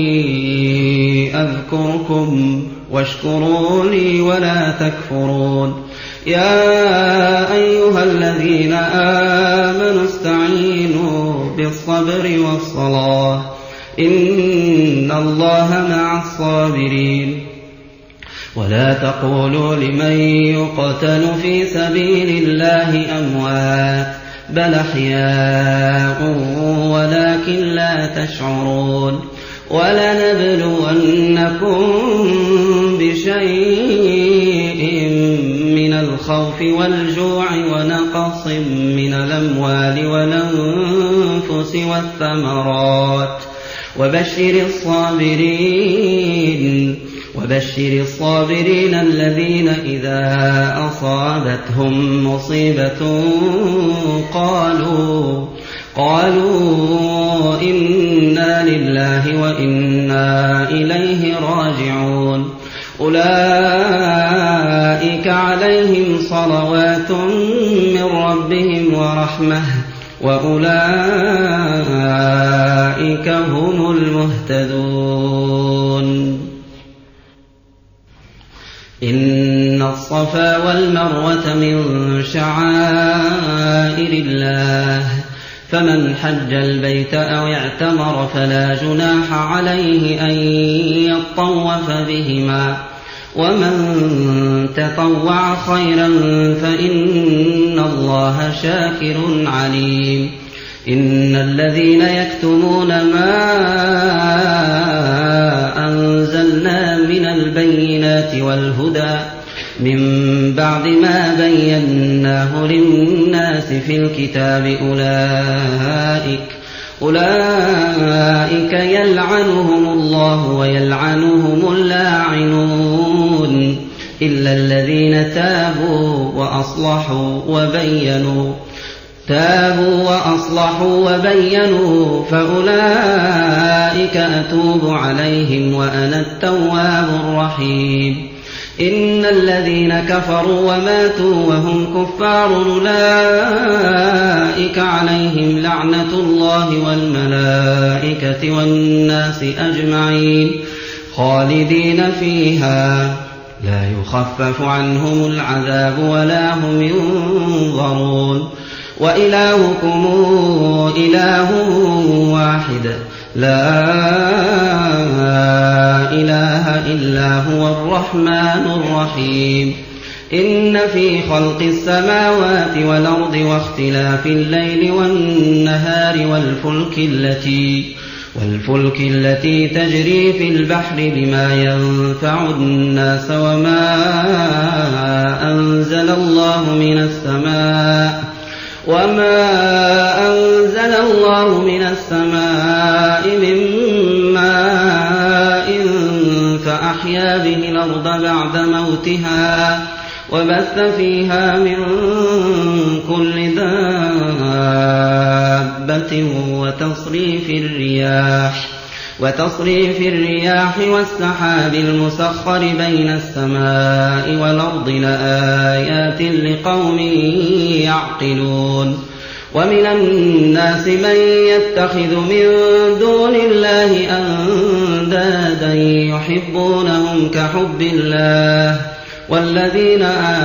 أذكركم واشكروا لي ولا تكفرون يا أيها الذين آمنوا استعينوا بالصبر والصلاة إن الله مع الصابرين ولا تقولوا لمن يقتل في سبيل الله أموات بل أحياء ولكن لا تشعرون ولنبلونكم بشيء من الخوف والجوع ونقص من الأموال والأنفس والثمرات وبشر الصابرين وبشر الصابرين الذين إذا أصابتهم مصيبة قالوا قالوا إنا لله وإنا إليه راجعون أولئك عليهم صلوات من ربهم ورحمة وأولئك هم المهتدون إن الصفا والمروة من شعائر الله فمن حج البيت أو اعتمر فلا جناح عليه أن يطوف بهما ومن تطوع خيرا فإن الله شاكر عليم إن الذين يكتمون ما أنزلنا من البينات والهدى من بعد ما بيناه للناس في الكتاب أولئك أولئك يلعنهم الله ويلعنهم اللاعنون إلا الذين تابوا وأصلحوا وبينوا تابوا وأصلحوا وبينوا فأولئك أتوب عليهم وأنا التواب الرحيم إن الذين كفروا وماتوا وهم كفار أولئك عليهم لعنة الله والملائكة والناس أجمعين خالدين فيها لا يخفف عنهم العذاب ولا هم ينظرون وإلهكم إله واحد لا إله إلا هو الرحمن الرحيم إن في خلق السماوات والأرض واختلاف الليل والنهار والفلك التي والفلك التي تجري في البحر بما ينفع الناس وما أنزل الله من السماء وما أنزل الله من السماء من ماء فأحيا به الأرض بعد موتها وبث فيها من كل دابة وتصريف الرياح وتصريف الرياح والسحاب المسخر بين السماء والأرض لآيات لقوم يعقلون ومن الناس من يتخذ من دون الله أندادا يحبونهم كحب الله والذين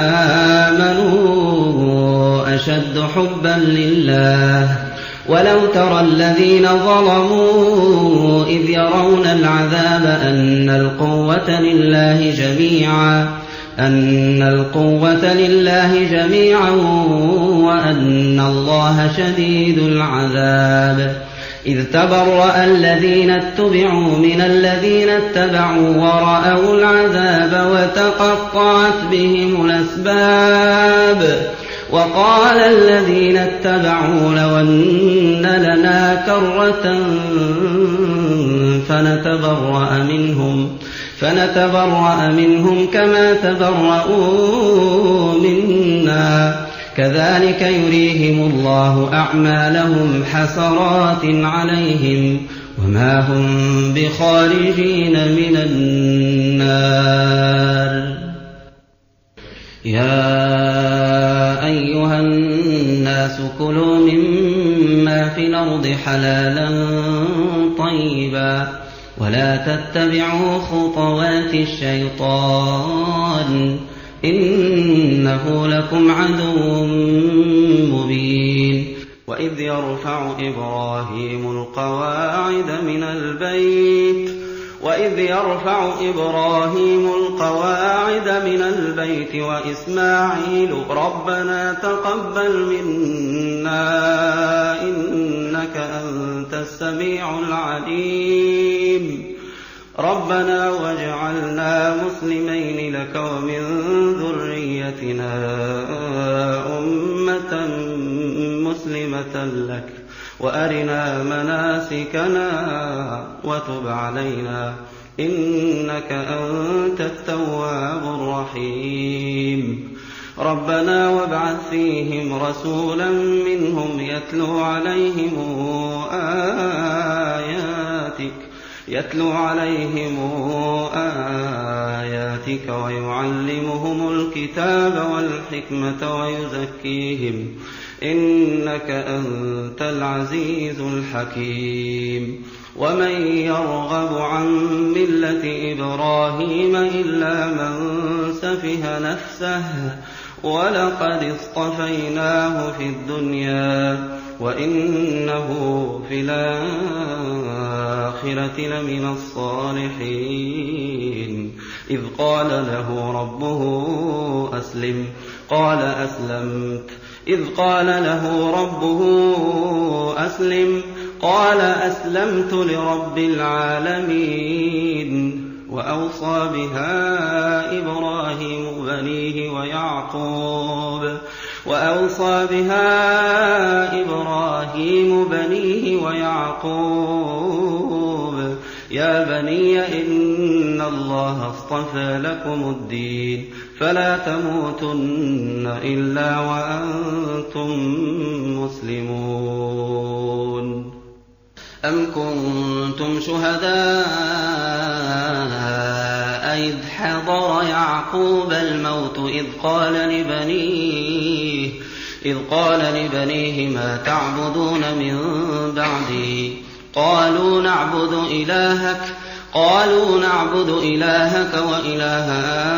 آمنوا أشد حبا لله ولو ترى الذين ظلموا إذ يرون العذاب أن القوة لله جميعا أن القوة لله جميعا وأن الله شديد العذاب إذ تبرأ الذين اتبعوا من الذين اتبعوا ورأوا العذاب وتقطعت بهم الأسباب وقال الذين اتبعوا لو أن لنا كرة فنتبرأ منهم فنتبرأ منهم كما تبرؤوا منا كذلك يريهم الله أعمالهم حسرات عليهم وما هم بخارجين من النار يا أيها الناس كلوا مما في الأرض حلالا طيبا ولا تتبعوا خطوات الشيطان إنه لكم عدو مبين وإذ يرفع إبراهيم القواعد من البيت وإذ يرفع إبراهيم القواعد من البيت وإسماعيل ربنا تقبل منا إنك أنت السميع العليم ربنا واجعلنا مسلمين لك ومن ذريتنا أمة مسلمة لك وأرنا مناسكنا وتب علينا إنك أنت التواب الرحيم ربنا وابعث فيهم رسولا منهم يتلو عليهم آياتك يتلو عليهم آياتك ويعلمهم الكتاب والحكمة ويزكيهم إنك أنت العزيز الحكيم ومن يرغب عن ملة إبراهيم إلا من سفه نفسه ولقد اصطفيناه في الدنيا وإنه في الآخرة لمن الصالحين إذ قال له ربه أسلم قال أسلمت إذ قال له ربه أسلم قال أسلمت لرب العالمين وأوصى بها إبراهيم بنيه ويعقوب وأوصى بها إبراهيم بنيه ويعقوب يا بني إن الله اصطفى لكم الدين فلا تموتن إلا وأنتم مسلمون أم كنتم شهداء إذ حضر يعقوب الموت إذ قال لبنيه إذ قال لبنيه ما تعبدون من بعدي قالوا نعبد إلهك قالوا نعبد إلهك وإله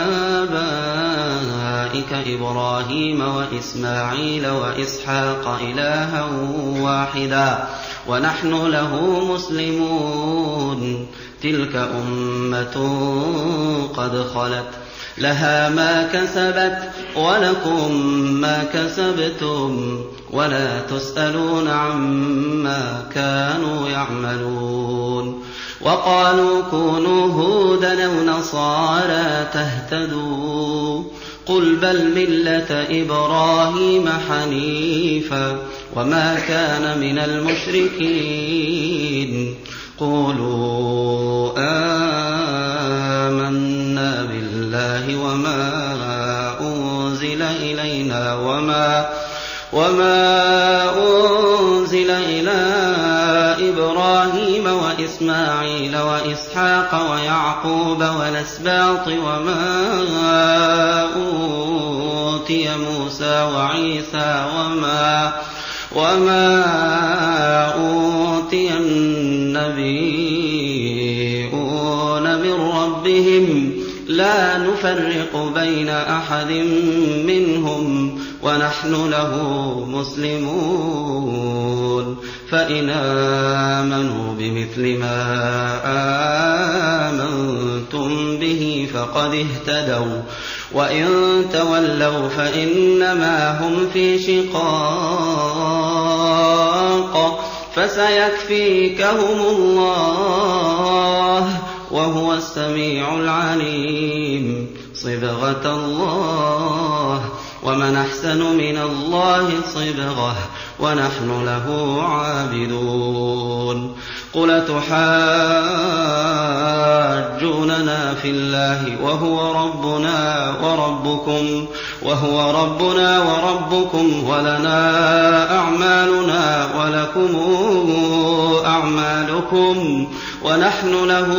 آبائك إبراهيم وإسماعيل وإسحاق إلها واحدا ونحن له مسلمون تلك أمة قد خلت لها ما كسبت ولكم ما كسبتم ولا تسألون عما كانوا يعملون وقالوا كونوا هودا أو نصارى تهتدوا قل بل ملة إبراهيم حنيفا وما كان من المشركين قولوا آمنا بالله وما أنزل إلينا وما وما أنزل إلى إبراهيم وإسماعيل وإسحاق ويعقوب والأسباط وما أوتي موسى وعيسى وما وما أوتي النبيون من ربهم لا نفرق بين أحد منهم ونحن له مسلمون فإن آمنوا بمثل ما آمنتم به فقد اهتدوا وإن تولوا فإنما هم في شقاق فسيكفيكهم الله وهو السميع العليم صبغة الله ومن أحسن من الله صبغة ونحن له عابدون قل تحاجوننا في الله وهو ربنا وربكم وهو ربنا وربكم ولنا أعمالنا ولكم أعمالكم ونحن له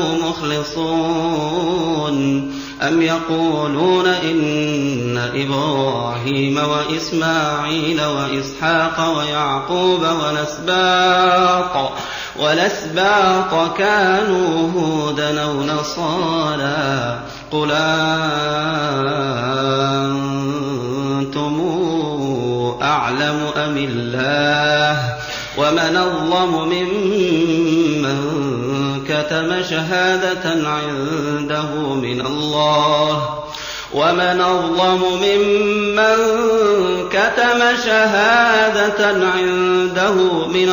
مخلصون أم يقولون إن إبراهيم وإسماعيل وإسحاق ويعقوب والأسباط والأسباط كانوا هودا أو نصارى قل أنتم أعلم أم الله ومن أظلم ممن كتم شهادة عنده من الله ومن أظلم ممن كتم شهادة عنده من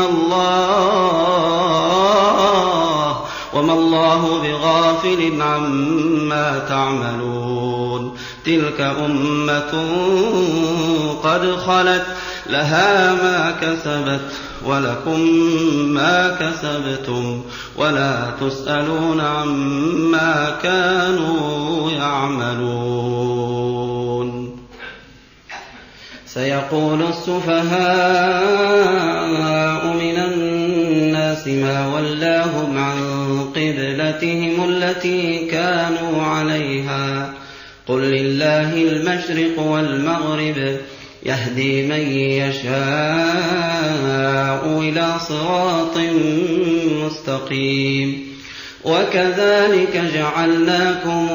الله وما الله بغافل عما تعملون تلك أمة قد خلت لها ما كسبت ولكم ما كسبتم ولا تسألون عما كانوا يعملون سيقول السفهاء من الناس ما ولاهم عن قبلتهم التي كانوا عليها قل لله المشرق والمغرب يهدي من يشاء إلى صراط مستقيم وكذلك جعلناكم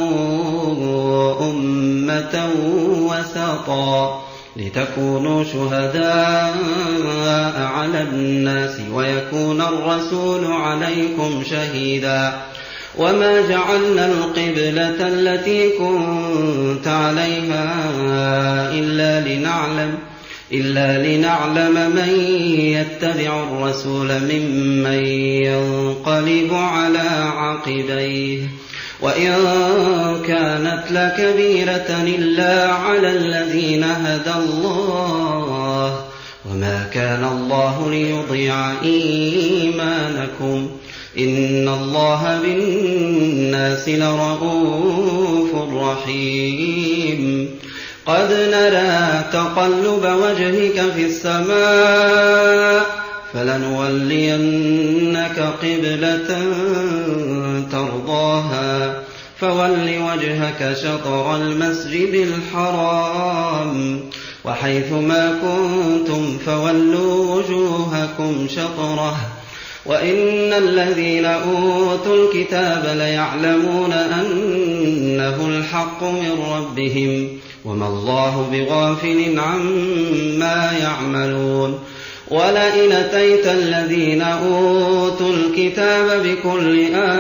أمة وسطا لتكونوا شهداء على الناس ويكون الرسول عليكم شهيدا وما جعلنا القبلة التي كنت عليها إلا لنعلم إلا لنعلم من يتبع الرسول ممن ينقلب على عقبيه وإن كانت لكبيرة إلا على الذين هدى الله وما كان الله ليضيع إيمانكم إن الله بالناس لرءوف رحيم قد نرى تقلب وجهك في السماء فلنولينك قبلة ترضاها فول وجهك شطر المسجد الحرام وحيث ما كنتم فولوا وجوهكم شطره وإن الذين أوتوا الكتاب ليعلمون أنه الحق من ربهم وما الله بغافل عما يعملون ولئن أتيت الذين أوتوا الكتاب بكل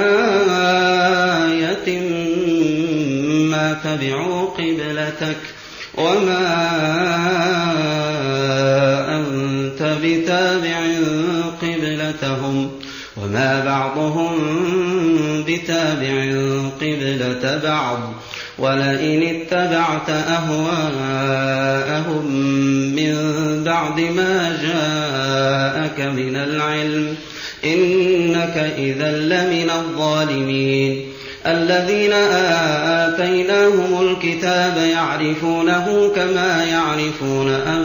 آية ما تبعوا قبلتك وما أنت بتابع قبلتهم وما بعضهم بتابع قبلة بعض ولئن اتبعت أهواءهم من بعد ما جاءك من العلم إنك إذا لمن الظالمين الذين آتيناهم الكتاب يعرفونه كما يعرفون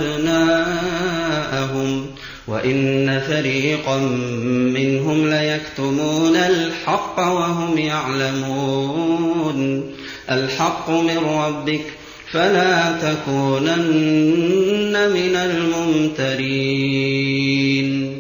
أبناءهم وإن فريقا منهم ليكتمون الحق وهم يعلمون الحق من ربك فلا تكونن من الممترين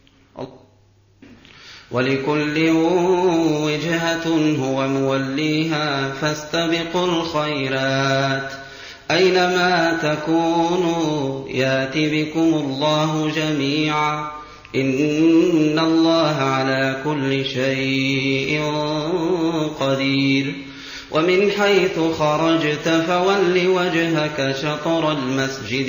ولكل وجهة هو موليها فاستبقوا الخيرات أينما تكونوا يات بكم الله جميعا إن الله على كل شيء قدير ومن حيث خرجت فول وجهك شطر المسجد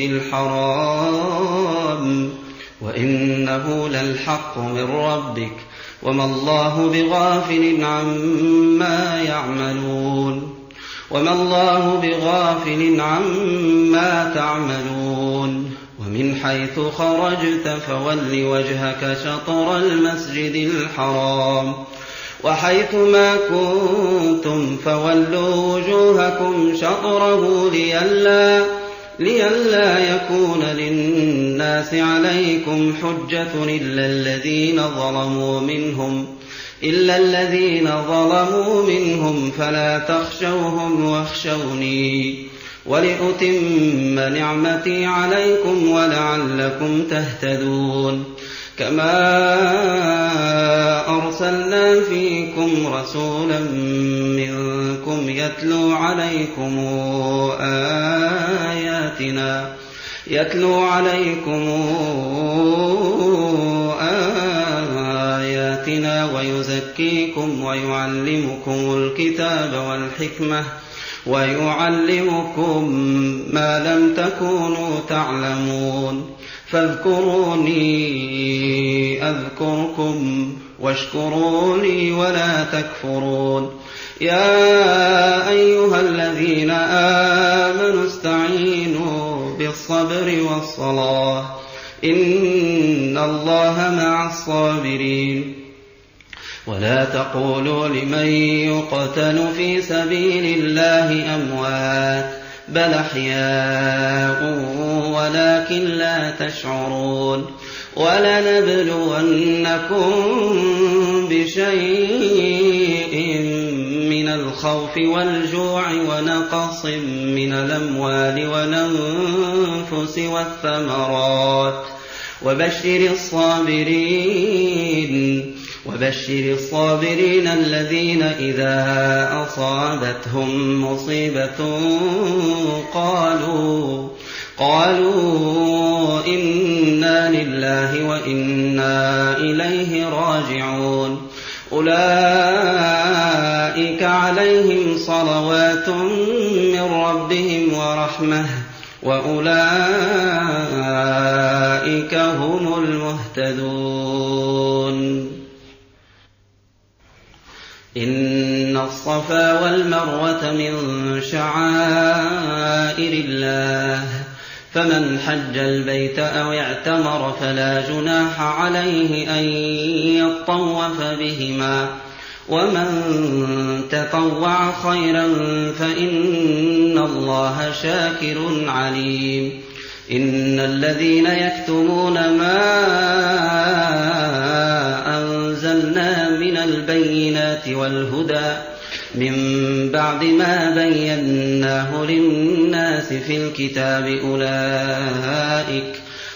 الحرام وإنه للحق من ربك وما الله بغافل عما يعملون وما الله بغافل عما تعملون ومن حيث خرجت فول وجهك شطر المسجد الحرام وحيث ما كنتم فولوا وجوهكم شطره لئلا لئلا يكون للناس عليكم حجة إلا الذين ظلموا منهم إلا الذين ظلموا منهم فلا تخشوهم واخشوني ولأتم نعمتي عليكم ولعلكم تهتدون كما أرسلنا فيكم رسولا منكم يتلو عليكم آياتنا يتلو عليكم آياتنا ويزكيكم ويعلمكم الكتاب والحكمة ويعلمكم ما لم تكونوا تعلمون فاذكروني أذكركم واشكروا لي ولا تكفرون يا أيها الذين آمنوا استعينوا بالصبر والصلاة إن الله مع الصابرين ولا تقولوا لمن يقتل في سبيل الله أموات بل أحياء ولكن لا تشعرون ولنبلونكم بشيء من الخوف والجوع ونقص من الأموال والأنفس والثمرات وبشر الصابرين وبشر الصابرين الذين إذا أصابتهم مصيبة قالوا قالوا إنا لله وإنا إليه راجعون أولئك عليهم صلوات من ربهم ورحمة وأولئك هم المهتدون. إن الصفا والمروة من شعائر الله، فمن حج البيت أو اعتمر فلا جناح عليه أن يطوف بهما، ومن تطوع خيرا فإن الله شاكر عليم. إن الذين يكتمون ما أنزلنا من البينات والهدى من بعد ما بيناه للناس في الكتاب أولئك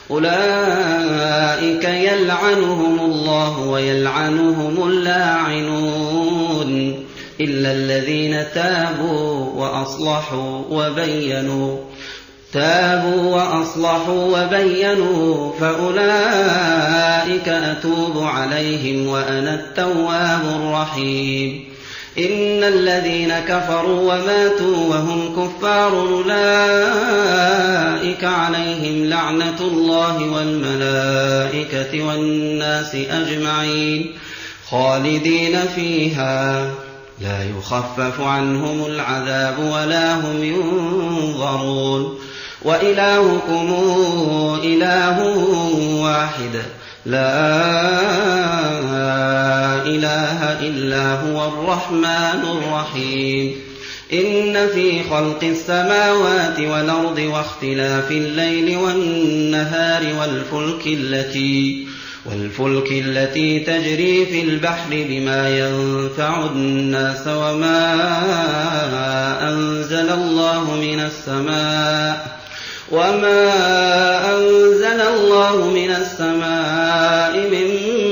أولئك يلعنهم الله ويلعنهم اللاعنون، إلا الذين تابوا وأصلحوا وبينوا تابوا وأصلحوا وبينوا فأولئك أتوب عليهم وأنا التواب الرحيم. إن الذين كفروا وماتوا وهم كفار أولئك عليهم لعنة الله والملائكة والناس أجمعين خالدين فيها لا يخفف عنهم العذاب ولا هم ينظرون. وإلهكم إله واحد لا إله إلا هو الرحمن الرحيم. إن في خلق السماوات والأرض واختلاف الليل والنهار والفلك التي والفلك التي تجري في البحر بما ينفع الناس وما أنزل الله من السماء وما أنزل الله من السماء من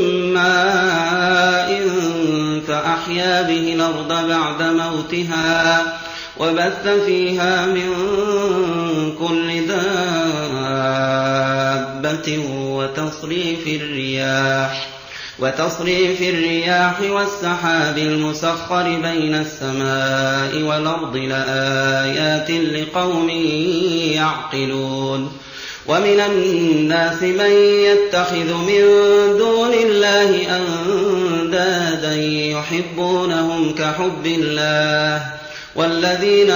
ماء فأحيا به الأرض بعد موتها وبث فيها من كل دابة وتصريف الرياح وتصريف الرياح والسحاب المسخر بين السماء والأرض لآيات لقوم يعقلون. ومن الناس من يتخذ من دون الله أندادا يحبونهم كحب الله والذين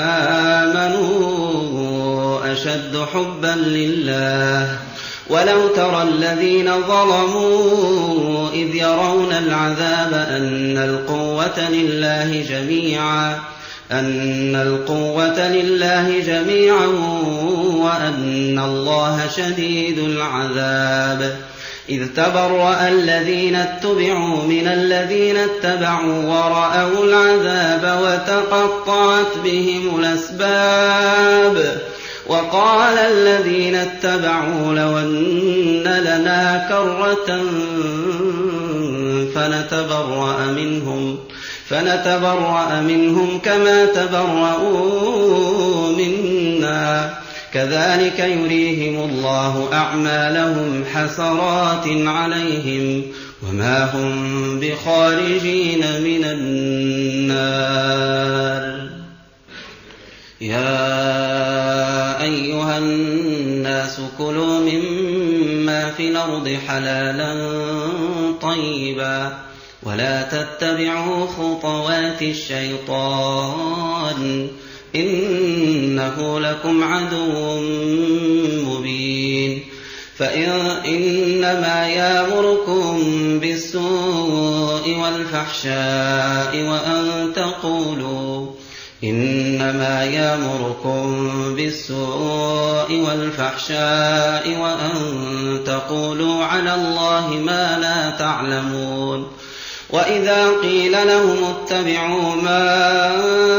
آمنوا أشد حبا لله. ولو ترى الذين ظلموا إذ يرون العذاب أن القوة لله جميعا أن القوة لله جميعا وأن الله شديد العذاب. إذ تبرأ الذين اتبعوا من الذين اتبعوا ورأوا العذاب وتقطعت بهم الأسباب. وقال الذين اتبعوا لو أن لنا كرة فنتبرأ منهم فنتبرأ منهم كما تبرؤوا منا كذلك يريهم الله أعمالهم حسرات عليهم وما هم بخارجين من النار. يا أيها الناس كلوا مما في الأرض حلالا طيبا ولا تتبعوا خطوات الشيطان إنه لكم عدو مبين. فإنما يأمركم بالسوء والفحشاء وأن تقولوا إنما يأمركم بالسوء والفحشاء وأن تقولوا على الله ما لا تعلمون. وإذا قيل لهم اتبعوا ما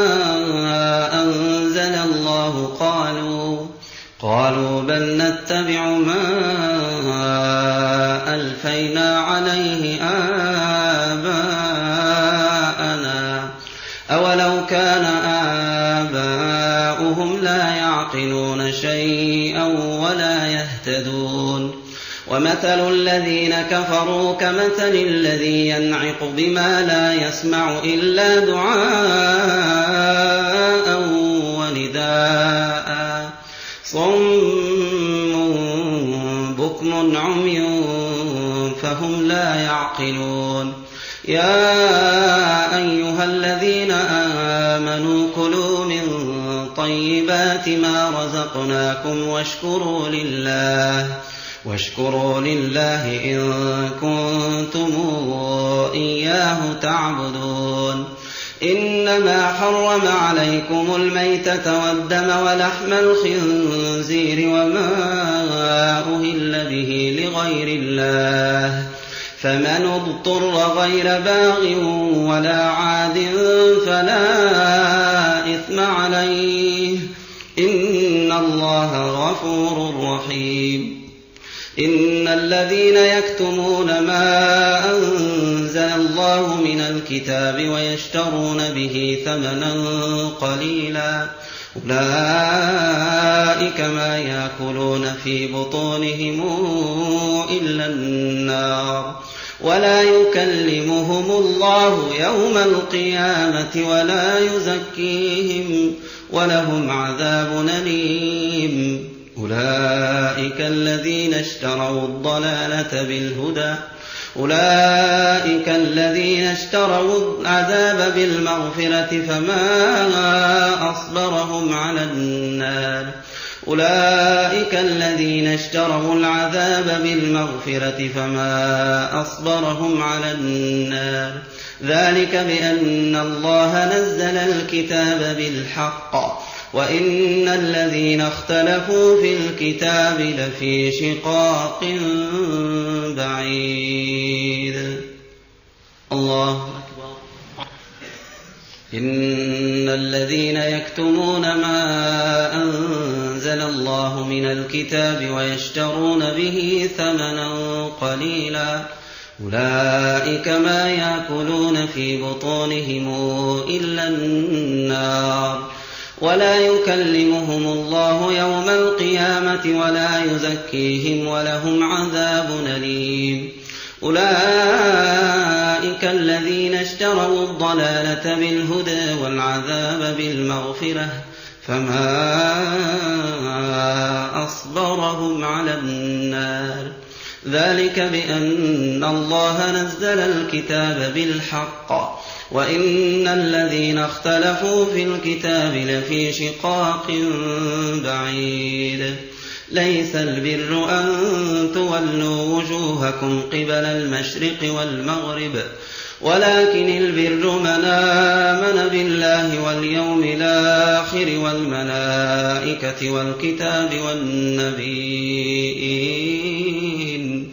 أنزل الله قالوا قالوا بل نتبع ما ألفينا عليه آباءنا أولو كان آباؤهم لا يعقلون شيئا ولا يهتدون. ومثل الذين كفروا كمثل الذي ينعق بما لا يسمع إلا دعاء ونداء عمي فهم لا يعقلون يا أيها الذين آمنوا كلوا من طيبات ما رزقناكم واشكروا لله واشكروا لله إن كنتم إياه تعبدون إنما حرم عليكم الميتة والدم ولحم الخنزير وما أهل به لغير الله فمن اضطر غير باغ ولا عاد فلا إثم عليه إن الله غفور رحيم إن الذين يكتمون ما أنزل الله من الكتاب ويشترون به ثمنا قليلا أولئك ما يأكلون في بطونهم إلا النار ولا يكلمهم الله يوم القيامة ولا يزكيهم ولهم عذاب أليم أولئك الذين اشتروا الضلالة بالهدى أولئك الذين اشتروا العذاب بالمغفرة فما أصبرهم على النار أولئك الذين اشتروا العذاب بالمغفرة فما أصبرهم على النار ذلك بأن الله نزل الكتاب بالحق وإن الذين اختلفوا في الكتاب لفي شقاق بعيد الله أكبر إن الذين يكتمون ما أنزل الله من الكتاب ويشترون به ثمنا قليلا أولئك ما يأكلون في بطونهم إلا النار ولا يكلمهم الله يوم القيامة ولا يزكيهم ولهم عذاب أليم أولئك الذين اشتروا الضلالة بالهدى والعذاب بالمغفرة فما أصبرهم على النار ذلك بأن الله نزل الكتاب بالحق وإن الذين اختلفوا في الكتاب لفي شقاق بعيد ليس البر أن تولوا وجوهكم قبل المشرق والمغرب ولكن البر من آمن بالله واليوم الآخر والملائكة والكتاب والنبيين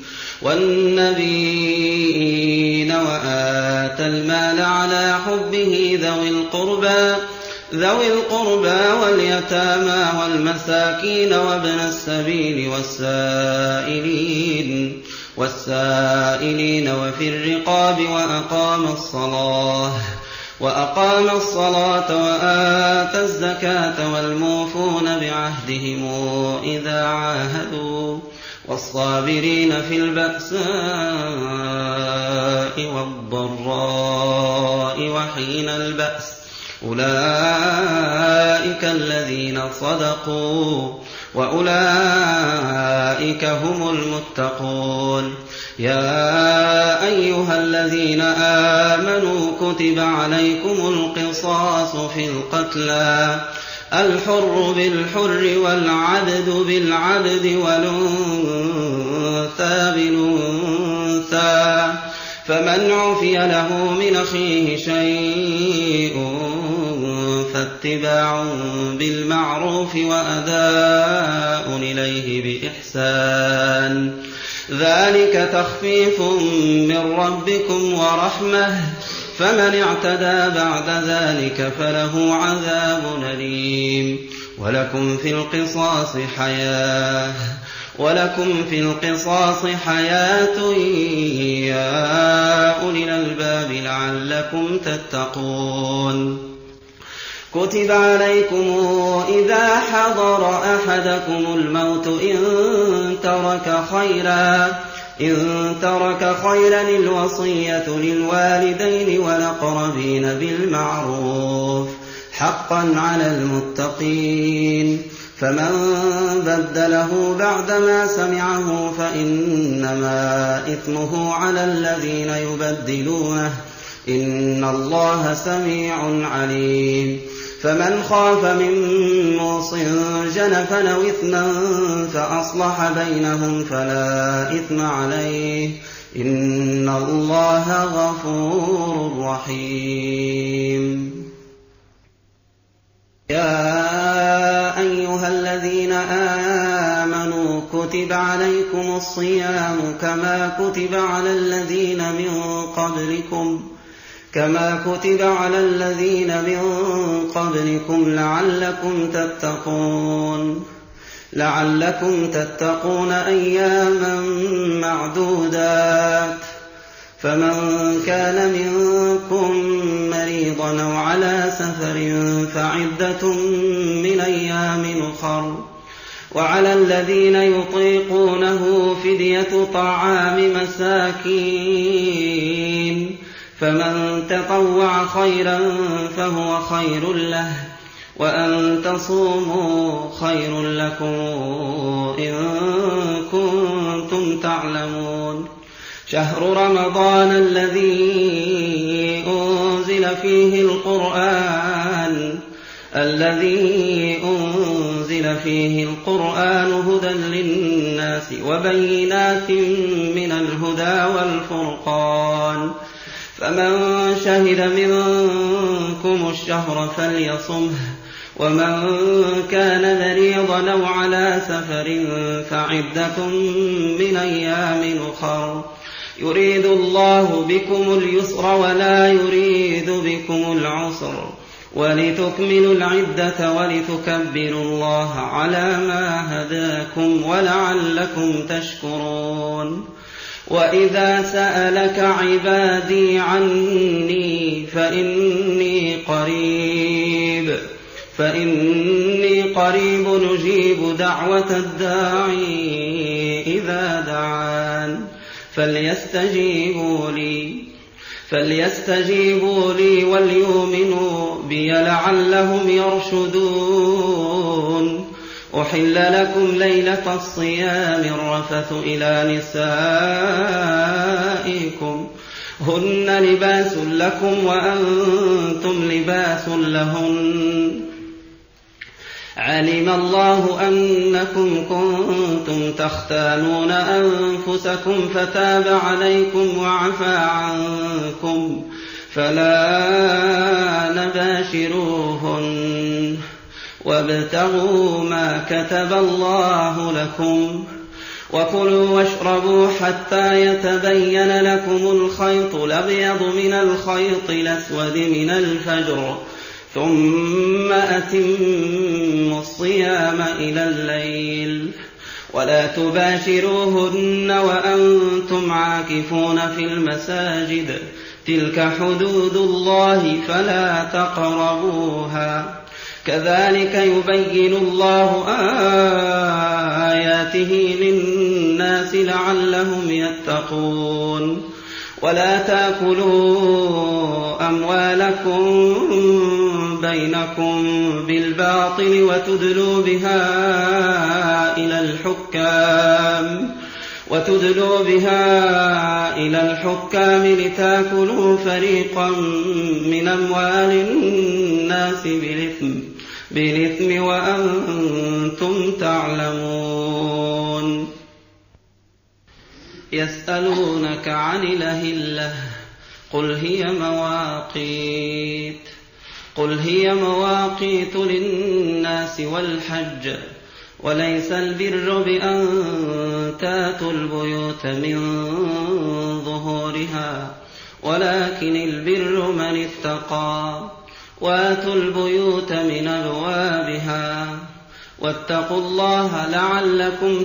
والنبيين وآتى المال على حبه ذوي القربى ذوي القربى واليتامى والمساكين وابن السبيل والسائلين والسائلين وفي الرقاب وأقام الصلاة وأقام الصلاة وآتى الزكاة والموفون بعهدهم إذا عاهدوا والصابرين في البأساء والضراء وحين البأس أولئك الذين صدقوا وأولئك هم المتقون يا أيها الذين آمنوا كتب عليكم القصاص في القتلى الحر بالحر والعبد بالعبد والأنثى بالأنثى فمن عفي له من أخيه شيء فاتباع بالمعروف وأداء إليه بإحسان ذلك تخفيف من ربكم ورحمة فمن اعتدى بعد ذلك فله عذاب أليم ولكم في القصاص حياة ولكم في القصاص حياة يا أولي الألباب لعلكم تتقون كتب عليكم إذا حضر أحدكم الموت إن ترك خيرا إن ترك خيرا الوصية للوالدين والأقربين بالمعروف حقا على المتقين فمن بدله بعدما سمعه فإنما إثمه على الذين يبدلونه إن الله سميع عليم فمن خاف من موص جنفا أو إثما فأصلح بينهم فلا إثم عليه إن الله غفور رحيم يا أيها الذين آمنوا كتب عليكم الصيام كما كتب على الذين من قبلكم كما كتب على الذين من قبلكم لعلكم تتقون لعلكم تتقون أياما معدودات فمن كان منكم مريضا أو على سفر فعدة من أيام أخر وعلى الذين يطيقونه فدية طعام مساكين فمن تطوع خيرا فهو خير له وأن تصوموا خير لكم إن كنتم تعلمون شهر رمضان الذي أنزل فيه القرآن الذي أنزل فيه القرآن هدى للناس وبينات من الهدى والفرقان فمن شهد منكم الشهر فليصمه ومن كان مريضا أو على سفر فعدة من أيام أخر يريد الله بكم اليسر ولا يريد بكم العسر ولتكملوا العدة ولتكبروا الله على ما هداكم ولعلكم تشكرون وإذا سألك عبادي عني فإني قريب فإني قريب نجيب دعوة الداعي إذا دعان فليستجيبوا لي فليستجيبوا لي وليؤمنوا بي لعلهم يرشدون أحل لكم ليلة الصيام الرفث إلى نسائكم هن لباس لكم وأنتم لباس لهن علم الله أنكم كنتم تختانون أنفسكم فتاب عليكم وعفى عنكم فلا نباشروهن وابتغوا ما كتب الله لكم وكلوا واشربوا حتى يتبين لكم الخيط الأبيض من الخيط الأسود من الفجر ثم أتموا الصيام إلى الليل ولا تباشروهن وأنتم عاكفون في المساجد تلك حدود الله فلا تقربوها كذلك يبين الله آياته للناس لعلهم يتقون ولا تأكلوا أموالكم بينكم بالباطل وتدلوا بها إلى الحكام وتدلوا بها إلى الحكام لتأكلوا فريقا من أموال الناس بالإثم بالإثم وأنتم تعلمون يسألونك عن الأهلة قل هي مواقيت قل هي مواقيت للناس والحج وليس البر بأن تاتوا البيوت من ظهورها ولكن البر من اتقى واتوا البيوت من أبوابها واتقوا الله لعلكم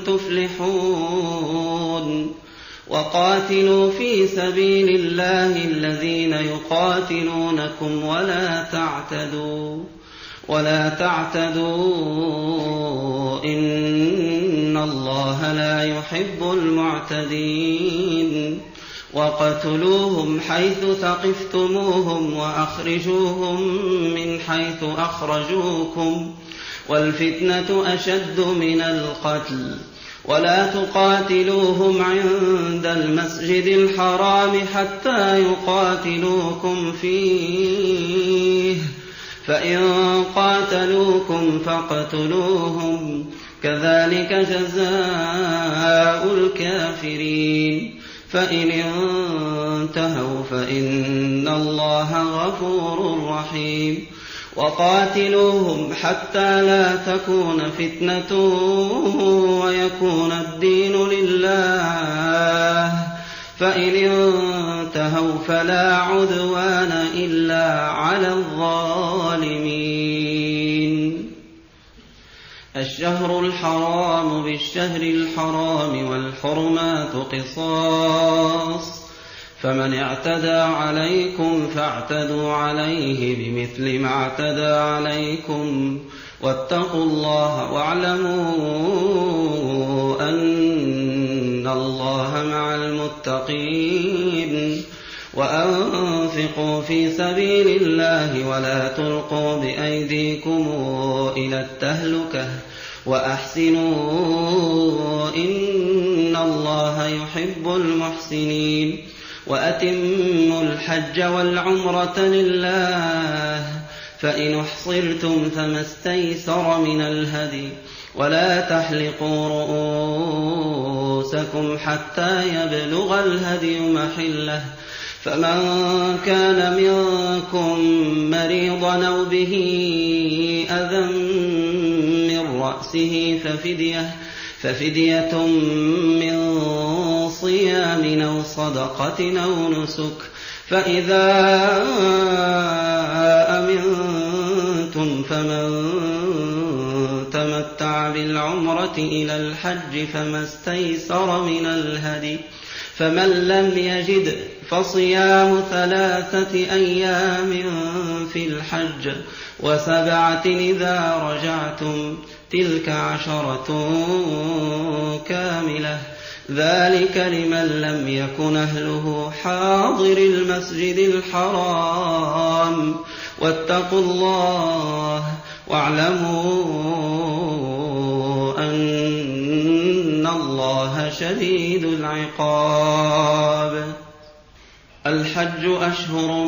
تفلحون وقاتلوا في سبيل الله الذين يقاتلونكم ولا تعتدوا ولا تعتدوا إن الله لا يحب المعتدين وقتلوهم حيث ثقفتموهم وأخرجوهم من حيث أخرجوكم والفتنة أشد من القتل ولا تقاتلوهم عند المسجد الحرام حتى يقاتلوكم فيه فإن قاتلوكم فاقتلوهم كذلك جزاء الكافرين فإن انتهوا فإن الله غفور رحيم وقاتلوهم حتى لا تكون فتنة ويكون الدين لله فإن انتهوا فلا عدوان إلا على الظالمين الشهر الحرام بالشهر الحرام والحرمات قصاص فمن اعتدى عليكم فاعتدوا عليه بمثل ما اعتدى عليكم واتقوا الله واعلموا أن الله مع المتقين وأنفقوا في سبيل الله ولا تلقوا بأيديكم إلى التهلكة وأحسنوا إن الله يحب المحسنين وأتموا الحج والعمرة لله فإن احصرتم فما استيسر من الهدي ولا تحلقوا رؤوسكم حتى يبلغ الهدي محله فمن كان منكم مريضا أو به أذى من رأسه ففدية ففدية من صيام أو صدقة أو نسك فإذا أمنتم فمن تمتع بالعمرة إلى الحج فما استيسر من الهدي فمن لم يجد فصيام ثلاثة أيام في الحج وسبعة إذا رجعتم تلك عشرة كاملة ذلك لمن لم يكن أهله حاضر المسجد الحرام واتقوا الله واعلموا أن الله شديد العقاب الحج أشهر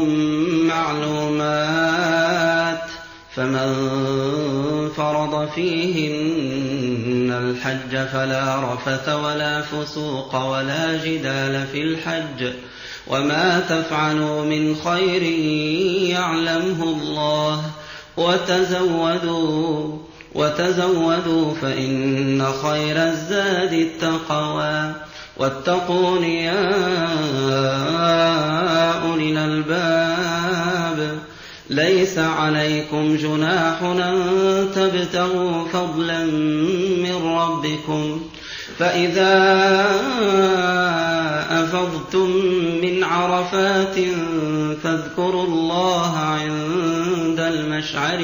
معلومات فمن فرض فيهن الحج فلا رفث ولا فسوق ولا جدال في الحج وما تفعلوا من خير يعلمه الله وتزودوا وتزودوا فإن خير الزاد التقوى واتقون يا أولي الألباب ليس عليكم جناح أن تبتغوا فضلا من ربكم فإذا أفضتم من عرفات فاذكروا الله عند المشعر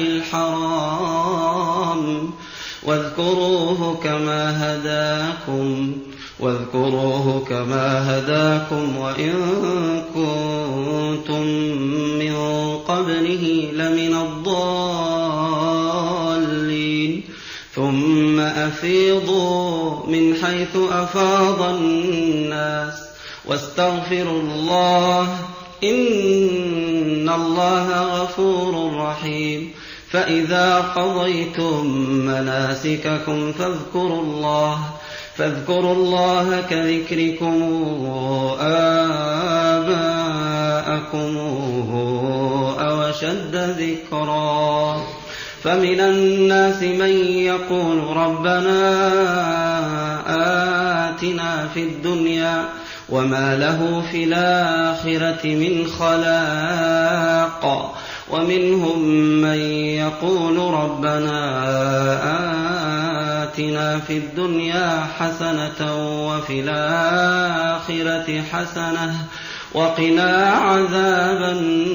الحرام واذكروه كما هداكم واذكروه كما هداكم وإن كنتم من قبله لمن الضالين ثم أفيضوا من حيث أفاض الناس واستغفروا الله إن الله غفور رحيم فإذا قضيتم مناسككم فاذكروا الله فاذكروا الله كذكركم آباءكم أو أشد ذكرا فمن الناس من يقول ربنا آتنا في الدنيا وما له في الآخرة من خلاق ومنهم من يقول ربنا آتنا في الدنيا حسنة وفي الآخرة حسنة وقنا عذاب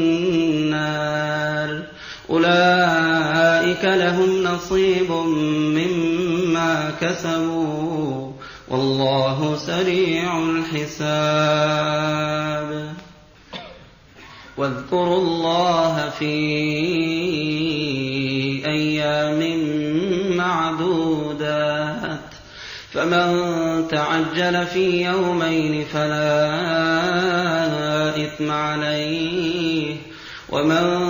النار أولئك لهم نصيب مما كسبوا والله سريع الحساب واذكروا الله في أيام معدودات فمن تعجل في يومين فلا إثم عليه ومن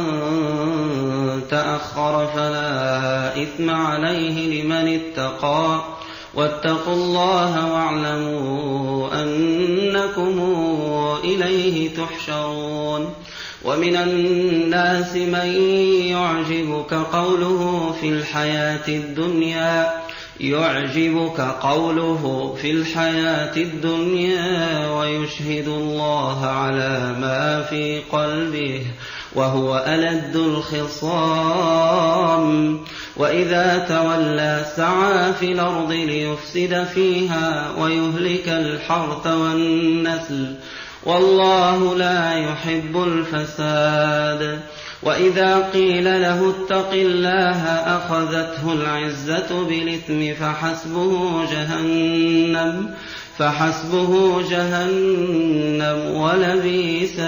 تأخر فلا إثم عليه لمن اتقى واتقوا الله واعلموا أنكم إليه تحشرون ومن الناس من يعجبك قوله في الحياة الدنيا يعجبك قوله في الحياة الدنيا ويشهد الله على ما في قلبه وهو ألد الخصام وإذا تولى سعى في الأرض ليفسد فيها ويهلك الحرث والنسل والله لا يحب الفساد وإذا قيل له اتق الله أخذته العزة بالإثم فحسبه جهنم فحسبه جهنم ولبئس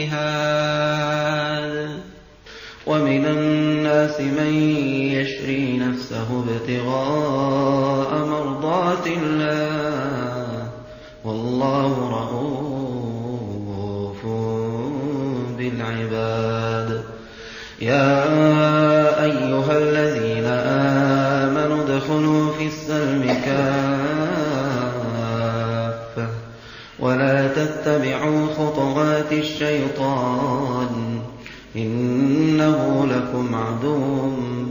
المهاد ومن الناس من يشري نفسه ابتغاء مرضات الله والله رؤوف بالعباد يا أيها الذين آمنوا ادخلوا في السلم كافة ولا تتبعوا خطوات الشيطان إنه لكم عدو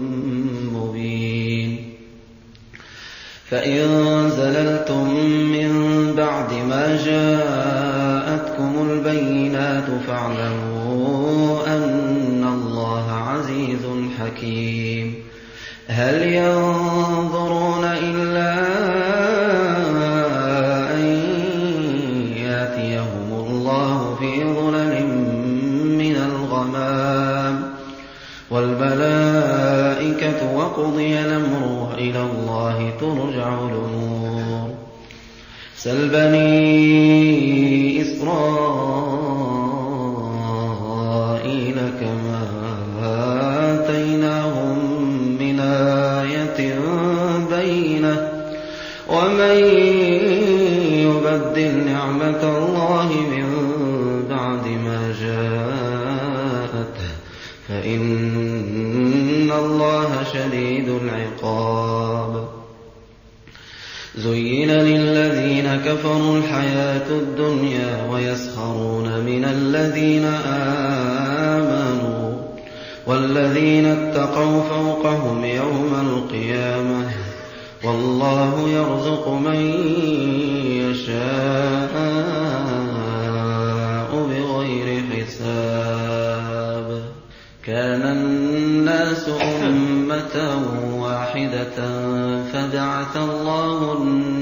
مبين فإن زللتم من بعد ما جاءتكم البينات فاعلموا أن الله عزيز حكيم هل ينظرون إلا أن يأتيهم الله في ظلل من الغمام والملائكة وقضي الأمر وإلى الله ترجع الأمور سل بني إسرائيل كما آتيناهم من آية بينة ومن يبدل نعمة الله من بعد ما جاءته فإن الله شديد العقاب زين للذين كفروا الحياة الدنيا ويسخرون من الذين آمنوا والذين اتقوا فوقهم يوم القيامة والله يرزق من يشاء بغير حساب كان الناس أمة واحدة فبعث الله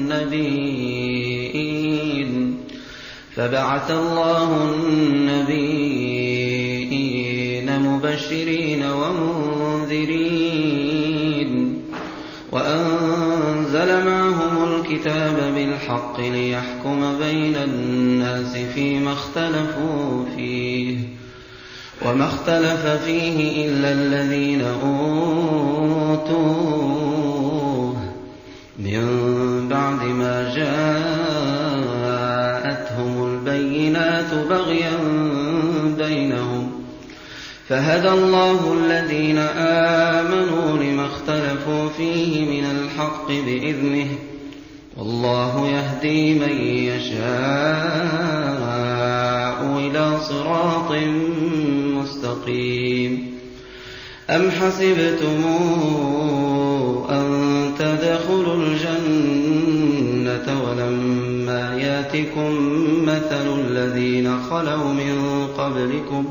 النبيين فبعث الله النبيين مبشرين ومنذرين وأنزل معهم الكتاب بالحق ليحكم بين الناس فيما اختلفوا فيه وما اختلف فيه إلا الذين أوتوه من بعد ما جاءتهم البينات بغيا بينهم فهدى الله الذين آمنوا لما اختلفوا فيه من الحق بإذنه والله يهدي من يشاء إلى صراط مستقيم أم حسبتم أن تدخلوا الجنة ولما ياتكم مثل الذين خلوا من قبلكم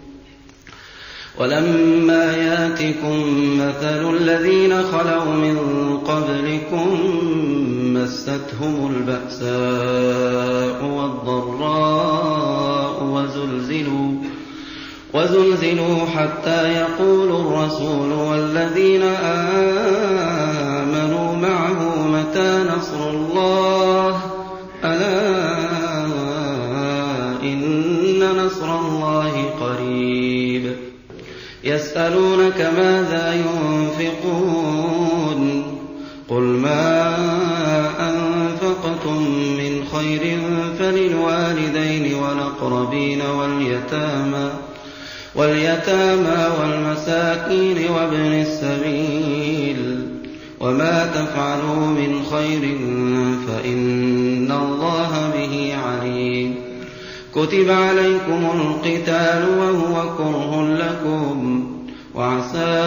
ولما ياتكم مثل الذين خلوا من قبلكم مستهم البأساء والضراء وزلزلوا وزلزلوا حتى يقول الرسول والذين آمنوا معه متى نصر الله ألا إن نصر الله قريب يسألونك ماذا ينفقون قل ما أنفقتم من خير فللوالدين والأقربين واليتامى واليتامى والمساكين وابن السبيل وما تفعلوا من خير فإن الله به عليم كتب عليكم القتال وهو كره لكم وعسى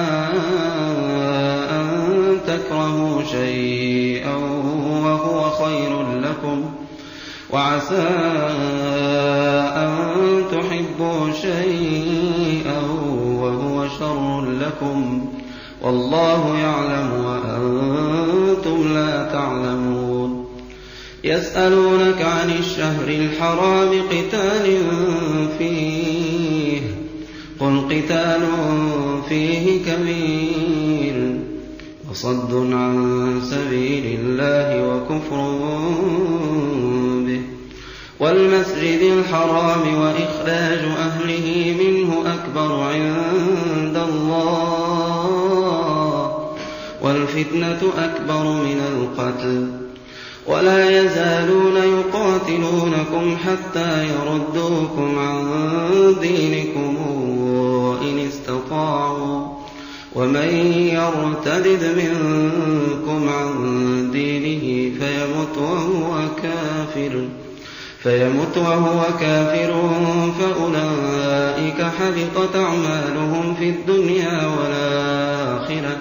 أن تكرهوا شيئا وهو خير لكم وعسى أن تحبوا شيئا وهو شر لكم والله يعلم وأنتم لا تعلمون يسألونك عن الشهر الحرام قتال فيه قل قتال فيه كبير وصد عن سبيل الله وكفر به والمسجد الحرام وإخراج أهله منه أكبر عند الله والفتنة أكبر من القتل ولا يزالون يقاتلونكم حتى يردوكم عن دينكم إن استطاعوا ومن يرتد منكم عن دينه فيمت وهو كافر فيمت وهو كافر فأولئك حبطت أعمالهم في الدنيا والآخرة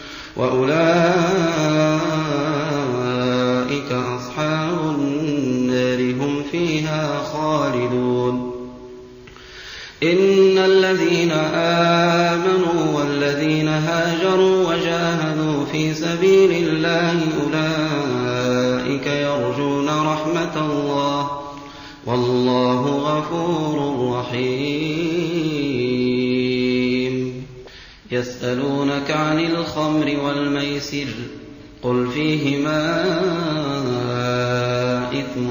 وأولئك أصحاب النار هم فيها خالدون إن الذين آمنوا والذين هاجروا وجاهدوا في سبيل الله أولئك يرجون رحمة الله والله غفور رحيم يسألونك عن الخمر والميسر قل فيهما إثم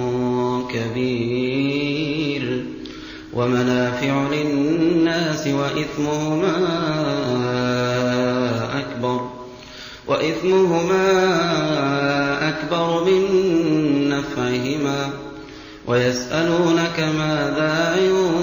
كبير ومنافع للناس وإثمهما أكبر وإثمهما أكبر من نفعهما ويسألونك ماذا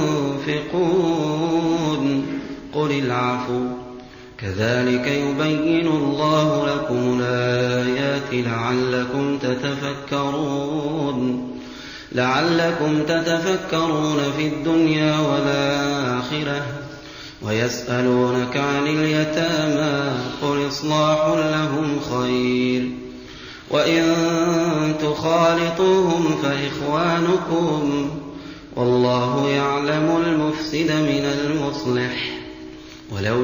ينفقون قل العفو كذلك يبين الله لكم الآيات لعلكم تتفكرون لعلكم تتفكرون في الدنيا والآخرة ويسألونك عن اليتامى قل إصلاح لهم خير وإن تخالطوهم فإخوانكم والله يعلم المفسد من المصلح ولو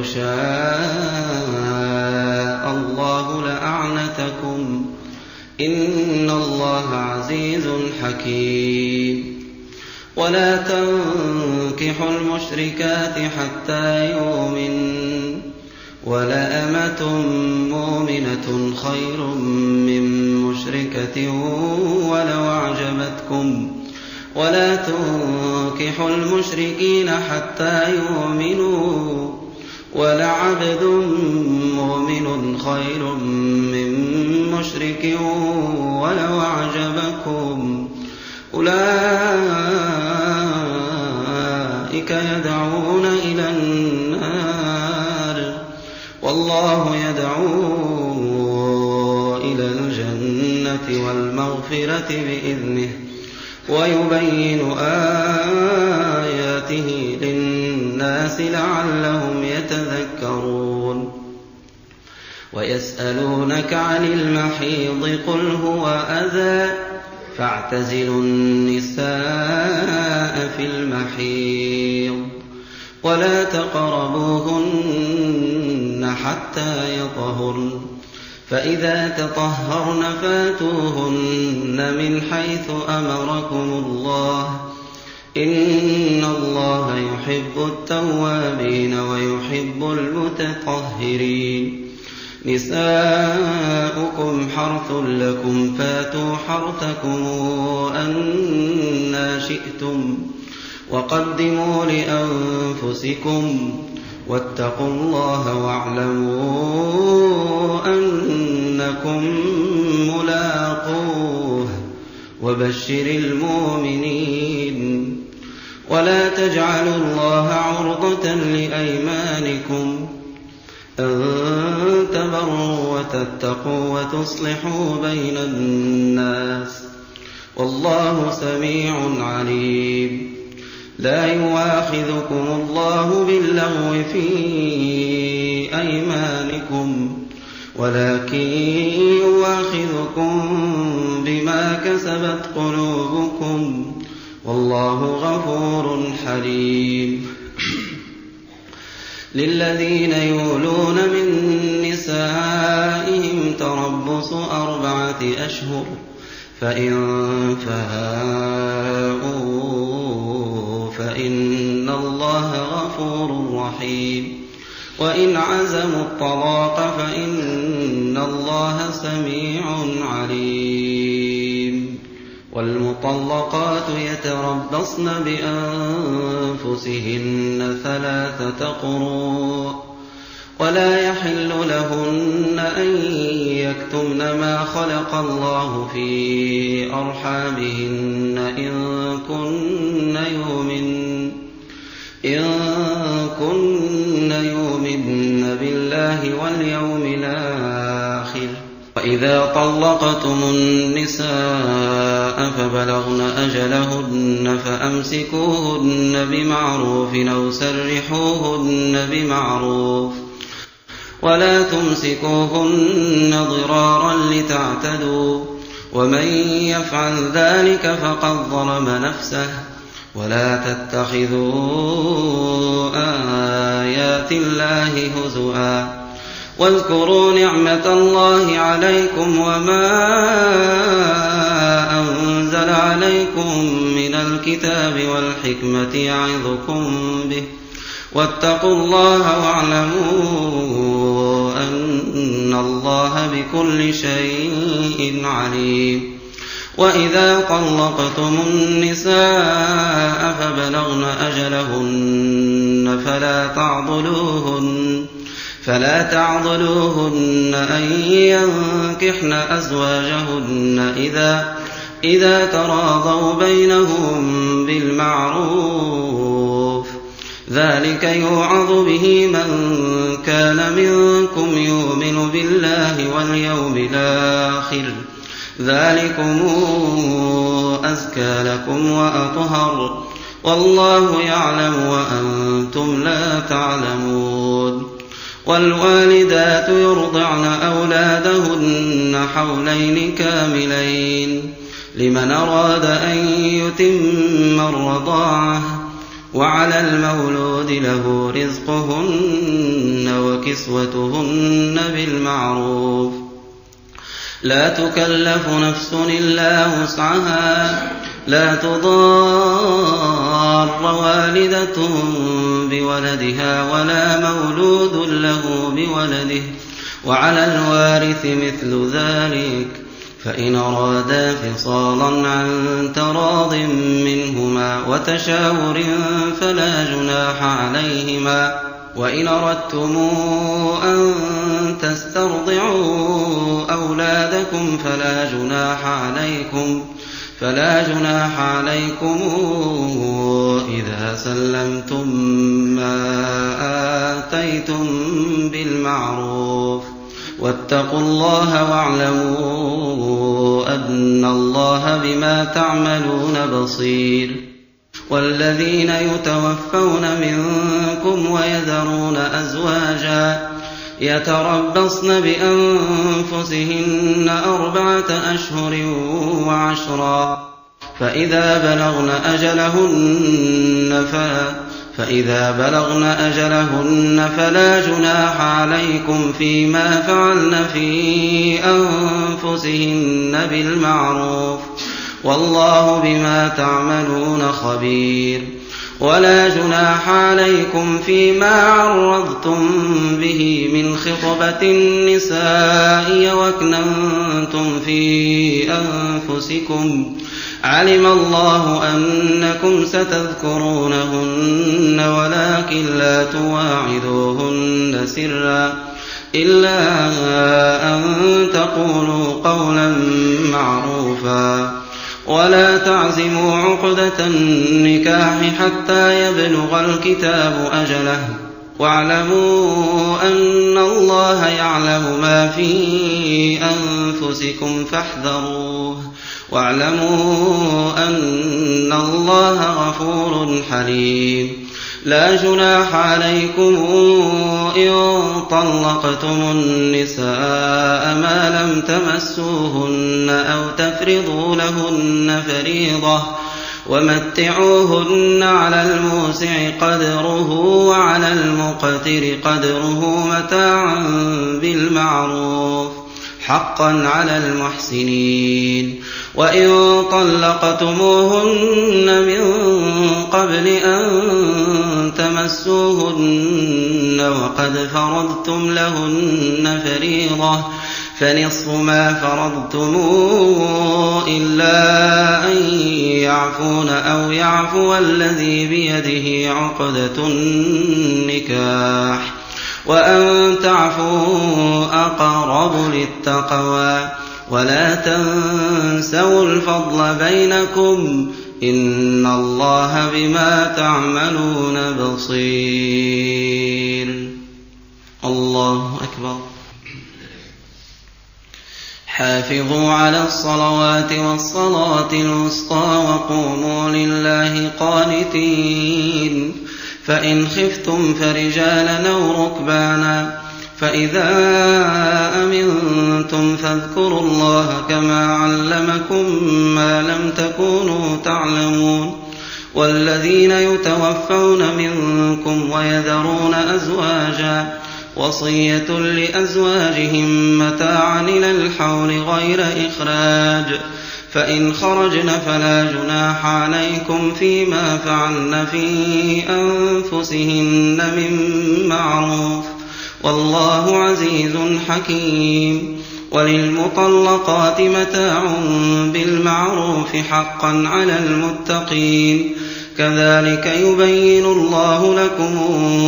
شاء الله لأعنتكم إن الله عزيز حكيم ولا تنكحوا المشركات حتى يؤمنوا ولأمة مؤمنة خير من مشركة ولو أعجبتكم ولا تنكحوا المشركين حتى يؤمنوا ولعبد مؤمن خير من مشرك ولو أعجبكم أولئك يدعون إلى النار والله يدعو إلى الجنة والمغفرة بإذنه ويبين آياته للناس لعلهم يتذكرون ويسألونك عن المحيض قل هو أذى فاعتزلوا النساء في المحيض ولا تقربوهن حتى يطهرن فإذا تطهرن فاتوهن من حيث أمركم الله إن الله يحب التوابين ويحب المتطهرين نساؤكم حرث لكم فاتوا حرثكم أنى شئتم وقدموا لأنفسكم واتقوا الله واعلموا أنكم ملاقوه وبشر المؤمنين. ولا تجعلوا الله عرضة لأيمانكم أن تبروا وتتقوا وتصلحوا بين الناس والله سميع عليم. لا يؤاخذكم الله باللغو في أيمانكم ولكن يؤاخذكم بما كسبت قلوبكم والله غفور حليم. للذين يولون من نسائهم تربص أربعة أشهر فإن فاءوا فإن الله غفور رحيم. وإن عزموا الطلاق فإن الله سميع عليم. والمطلقات يتربصن بأنفسهن ثلاثة قروء ولا يحل لهن أن يكتمن ما خلق الله في أرحامهن إن كن يؤمن إن كن يؤمن بالله واليوم الآخر. وإذا طلقتم النساء فبلغن أجلهن فأمسكوهن بمعروف أو سرحوهن بمعروف ولا تمسكوهن ضرارا لتعتدوا ومن يفعل ذلك فقد ظلم نفسه. ولا تتخذوا آيات الله هزؤا واذكروا نعمة الله عليكم وما أنزل عليكم من الكتاب والحكمة يعظكم به واتقوا الله واعلموا أن الله بكل شيء عليم. وإذا طلقتم النساء فبلغن أجلهن فلا تعضلوهن فلا تعضلوهن أن ينكحن أزواجهن إذا إذا تراضوا بينهم بالمعروف. ذلك يوعظ به من كان منكم يؤمن بالله واليوم الآخر. ذلكم أزكى لكم وأطهر والله يعلم وأنتم لا تعلمون. والوالدات يرضعن أولادهن حولين كاملين لمن أراد أن يتم الرضاعة وعلى المولود له رزقهن وكسوتهن بالمعروف. لا تكلف نفس إلا وسعها لا تضار والدة بولدها ولا مولود له بولده وعلى الوارث مثل ذلك فإن أرادا فصالا عن تراض منهما وتشاور فلا جناح عليهما. وإن أردتم أن تسترضعوا أولادكم فلا جناح عليكم فلا جناح عليكم إذا سلمتم ما آتيتم بالمعروف. واتقوا الله واعلموا أن الله بما تعملون بصير. والذين يتوفون منكم ويذرون أزواجا يتربصن بأنفسهن أربعة أشهر وعشرا فإذا بلغن أجلهن فإذا بلغن أجلهن فلا جناح عليكم فيما فعلن في أنفسهن بالمعروف والله بما تعملون خبير. ولا جناح عليكم فيما عرضتم به من خطبة النساء وأكننتم في أنفسكم علم الله أنكم ستذكرونهن ولكن لا تواعدوهن سرا إلا أن تقولوا قولا معروفا ولا تعزموا عقدة النكاح حتى يبلغ الكتاب أجله واعلموا أن الله يعلم ما في أنفسكم فاحذروه واعلموا أن الله غفور حليم لا جناح عليكم إن طلقتم النساء ما لم تمسوهن أو تفرضوا لهن فريضة ومتعوهن على الموسع قدره وعلى المقتر قدره متاعا بالمعروف حقا على المحسنين وإن طلقتموهن من قبل أن تمسوهن وقد فرضتم لهن فريضة فنصف ما فرضتم إلا أن يعفون أو يعفو الذي بيده عقدة النكاح وأن تعفوا أقرب للتقوى ولا تنسوا الفضل بينكم إن الله بما تعملون بصير. الله أكبر. حافظوا على الصلوات والصلاة الوسطى وقوموا لله قانتين فإن خفتم فرجالا أو ركبانا فإذا أمنتم فاذكروا الله كما علمكم ما لم تكونوا تعلمون والذين يتوفون منكم ويذرون أزواجا وصية لأزواجهم متاعا إلى الحول غير إخراج فإن خرجن فلا جناح عليكم فيما فعلن في أنفسهن من معروف والله عزيز حكيم وللمطلقات متاع بالمعروف حقا على المتقين كذلك يبين الله لكم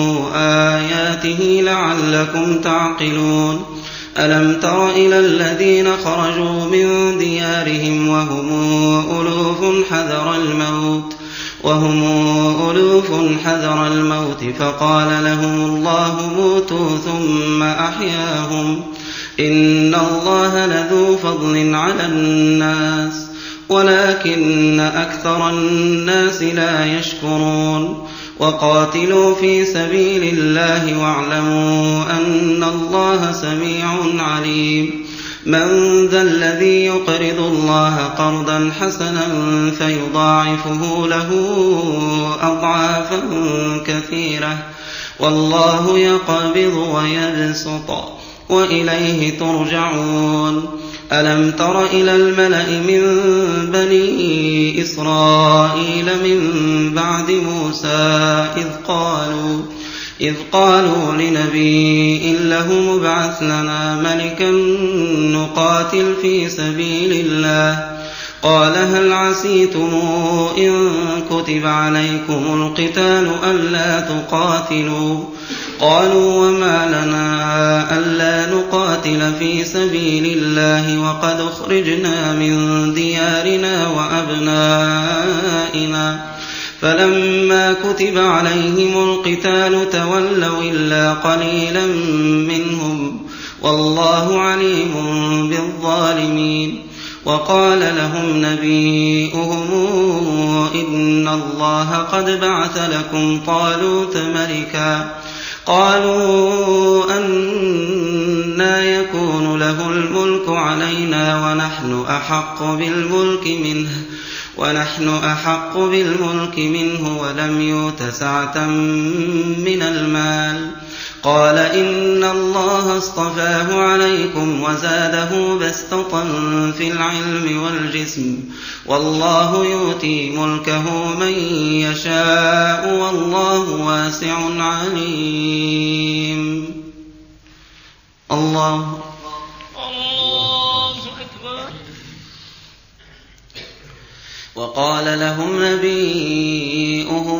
آياته لعلكم تعقلون ألم تر إلى الذين خرجوا من ديارهم وهم ألوف حذر الموت وهم ألوف حذر الموت فقال لهم الله موتوا ثم أحياهم إن الله لذو فضل على الناس ولكن أكثر الناس لا يشكرون وقاتلوا في سبيل الله واعلموا أن الله سميع عليم من ذا الذي يقرض الله قرضا حسنا فيضاعفه له أضعافا كثيرة والله يقبض ويبسط وإليه ترجعون ألم تر إلى الملأ من بني إسرائيل من بعد موسى إذ قالوا إذ قالوا لنبي له مبعث لنا ملكا نقاتل في سبيل الله قال هل عسيتم إن كتب عليكم القتال ألا تقاتلوا قالوا وما لنا ألا نقاتل في سبيل الله وقد أخرجنا من ديارنا وأبنائنا فلما كتب عليهم القتال تولوا إلا قليلا منهم والله عليم بالظالمين وقال لهم نبيؤهم إن الله قد بعث لكم طالوت ملكا قالوا أنى يكون له الملك علينا ونحن أحق بالملك منه ونحن أحق بالملك منه ولم يؤت سعة من المال قال إن الله اصطفاه عليكم وزاده بسطة في العلم والجسم والله يؤتي ملكه من يشاء والله واسع عليم. الله وقال لهم نبيؤهم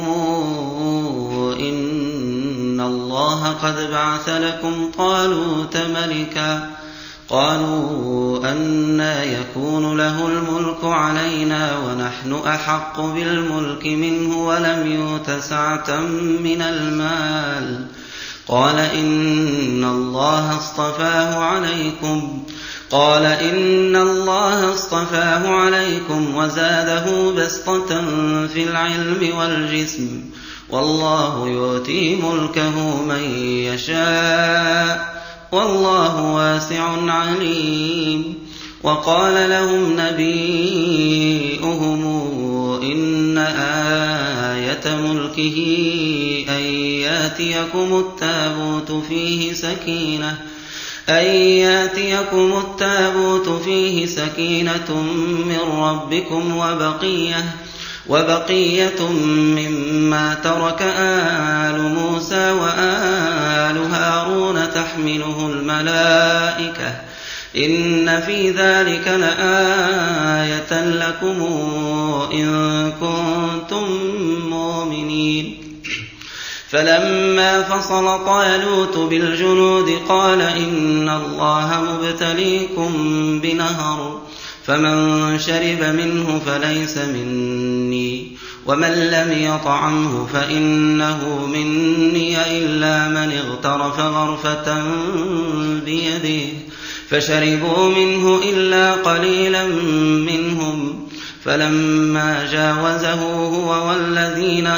إن الله قد بعث لكم طالوت ملكا قالوا أنى يكون له الملك علينا ونحن أحق بالملك منه ولم يؤت سعة من المال قال إن الله اصطفاه عليكم قال إن الله اصطفاه عليكم وزاده بسطة في العلم والجسم والله يؤتي ملكه من يشاء والله واسع عليم وقال لهم نبيؤهم إن آية ملكه أن ياتيكم التابوت فيه سكينة أن ياتيكم التابوت فيه سكينة من ربكم وبقية وبقية مما ترك آل موسى وآل هارون تحمله الملائكة إن في ذلك لآية لكم إن كنتم مؤمنين فلما فصل طالوت بالجنود قال إن الله مبتليكم بنهر فمن شرب منه فليس مني ومن لم يطعمه فإنه مني إلا من اغترف غرفة بيده فشربوا منه إلا قليلا منهم فلما جاوزه هو والذين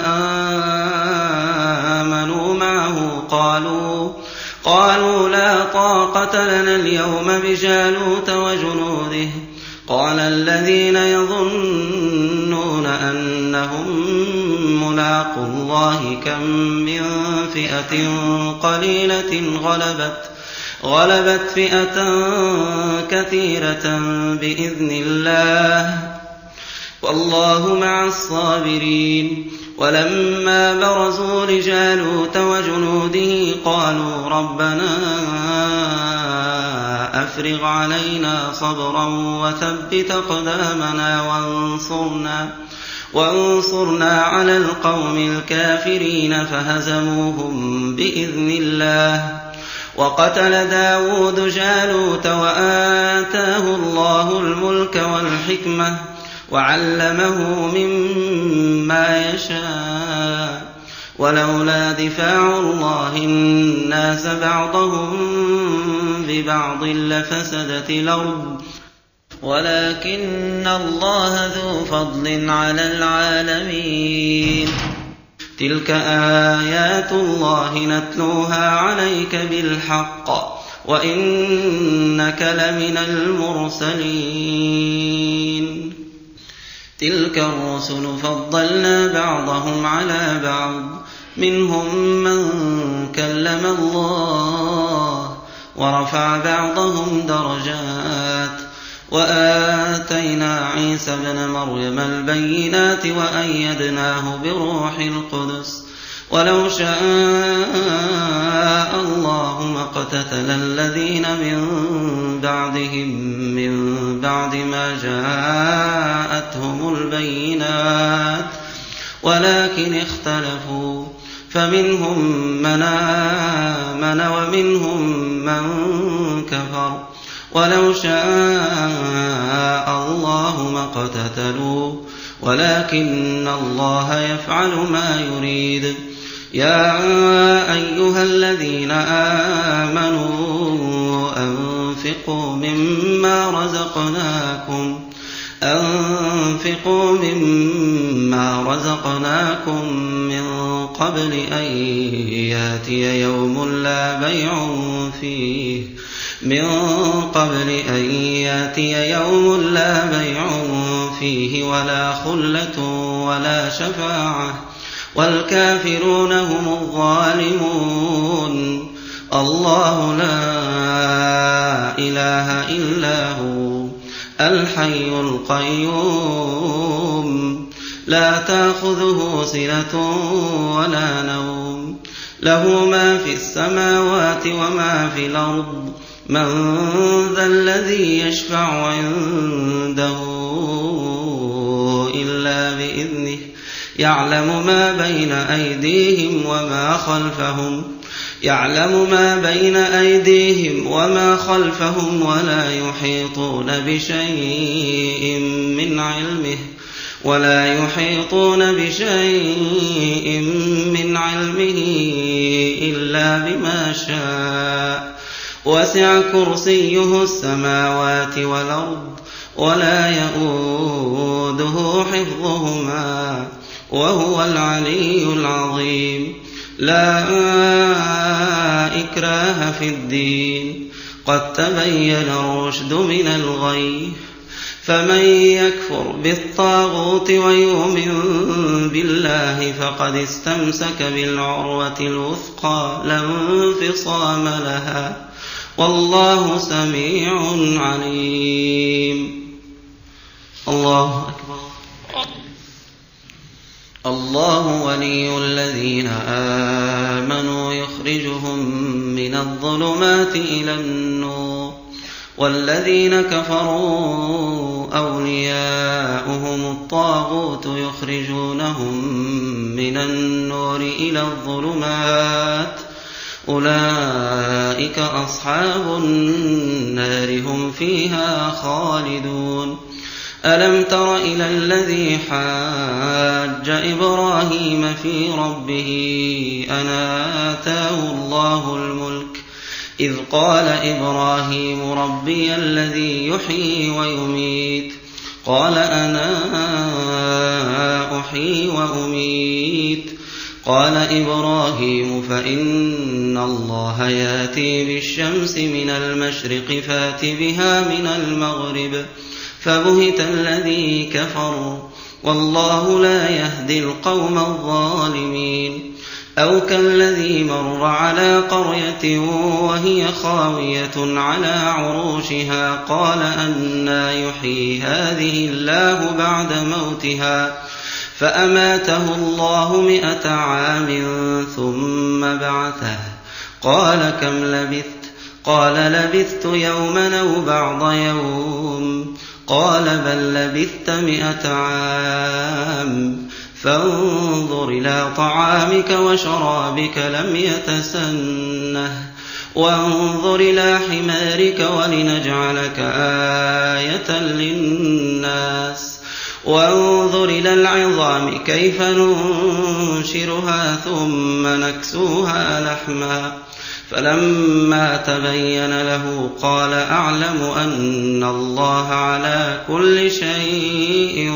آمنوا معه قالوا قالوا لا طاقة لنا اليوم بجالوت وجنوده قال الذين يظنون أنهم ملاقو الله كم من فئة قليلة غلبت غلبت فئة كثيرة بإذن الله والله مع الصابرين ولما برزوا لجالوت وجنوده قالوا ربنا أفرغ علينا صبرا وثبت أقدامنا وانصرنا وانصرنا على القوم الكافرين فهزموهم بإذن الله وقتل داود جالوت وآتاه الله الملك والحكمة وعلمه مما يشاء ولولا دفاع الله الناس بعضهم ببعض لفسدت الأرض ولكن الله ذو فضل على العالمين تلك آيات الله نتلوها عليك بالحق وإنك لمن المرسلين تلك الرسل فضلنا بعضهم على بعض منهم من كلم الله ورفع بعضهم درجات وآتينا عيسى ابن مريم البينات وأيدناه بروح القدس ولو شاء الله ما اقتتل الذين من بعدهم من بعد ما جاءتهم البينات ولكن اختلفوا فمنهم من آمن ومنهم من كفر ولو شاء الله ما اقتتلوا ولكن الله يفعل ما يريد يا أيها الذين آمنوا أنفقوا مما رزقناكم أنفقوا مما رزقناكم من قبل أن يأتي يوم لا بيع فيه من قبل أن يأتي يوم لا بيع فيه ولا خلة ولا شفاعة والكافرون هم الظالمون الله لا إله إلا هو الحي القيوم لا تأخذه سنة ولا نوم له ما في السماوات وما في الأرض من ذا الذي يشفع عنده إلا إلا بإذنه يعلم ما بين أيديهم وما خلفهم يعلم ما بين أيديهم وما خلفهم ولا يحيطون بشيء من علمه ولا يحيطون بشيء من علمه إلا بما شاء وسع كرسيه السماوات والأرض ولا يئوده حفظهما وهو العلي العظيم. لا إكراه في الدين قد تبين الرشد من الغي فمن يكفر بالطاغوت ويؤمن بالله فقد استمسك بالعروة الوثقى لا انفصام لها والله سميع عليم. الله أكبر. الله ولي الذين آمنوا يخرجهم من الظلمات إلى النور والذين كفروا أولياؤهم الطاغوت يخرجونهم من النور إلى الظلمات أولئك أصحاب النار هم فيها خالدون. ألم تر إلى الذي حاج إبراهيم في ربه أن آتاه الله الملك إذ قال إبراهيم ربي الذي يحيي ويميت قال أنا أحيي وأميت قال إبراهيم فإن الله يأتي بالشمس من المشرق فات بها من المغرب فبهت الذي كفر والله لا يهدي القوم الظالمين. أو كالذي مر على قرية وهي خاوية على عروشها قال أنى يحيي هذه الله بعد موتها فأماته الله مئة عام ثم بعثه قال كم لبثت قال لبثت يوما أو بعض يوم قال بل لبثت مئة عام فانظر إلى طعامك وشرابك لم يتسنه وانظر إلى حمارك ولنجعلك آية للناس وانظر إلى العظام كيف ننشرها ثم نكسوها لحما فلما تبين له قال أعلم أن الله على كل شيء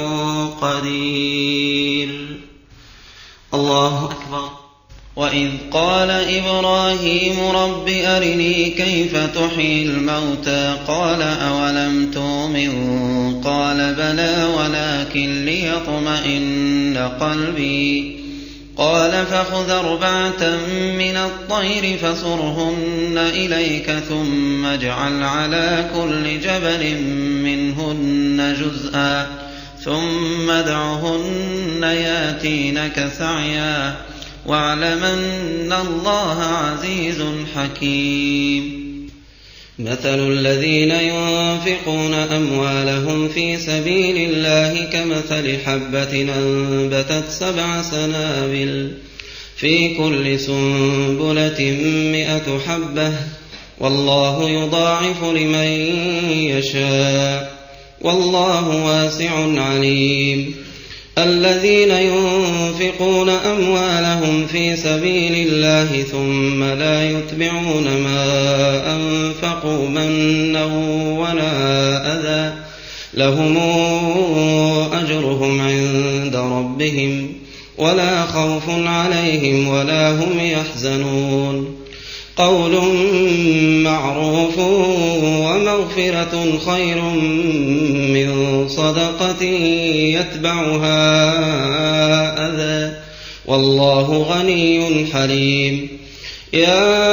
قدير. الله أكبر. وإذ قال إبراهيم رب أرني كيف تحيي الموتى قال أولم تؤمن قال بلى ولكن ليطمئن قلبي قال فخذ أربعة من الطير فصرهن إليك ثم اجعل على كل جبل منهن جزءا ثم ادعهن ياتينك سعيا واعلم أن الله عزيز حكيم. مثل الذين ينفقون أموالهم في سبيل الله كمثل حبة أنبتت سبع سنابل في كل سنبلة مئة حبة والله يضاعف لمن يشاء والله واسع عليم. الذين ينفقون أموالهم في سبيل الله ثم لا يتبعون ما أنفقوا منا ولا أذى لهم أجرهم عند ربهم ولا خوف عليهم ولا هم يحزنون. قول معروف ومغفرة خير من صدقة يتبعها أذى والله غني حليم. يا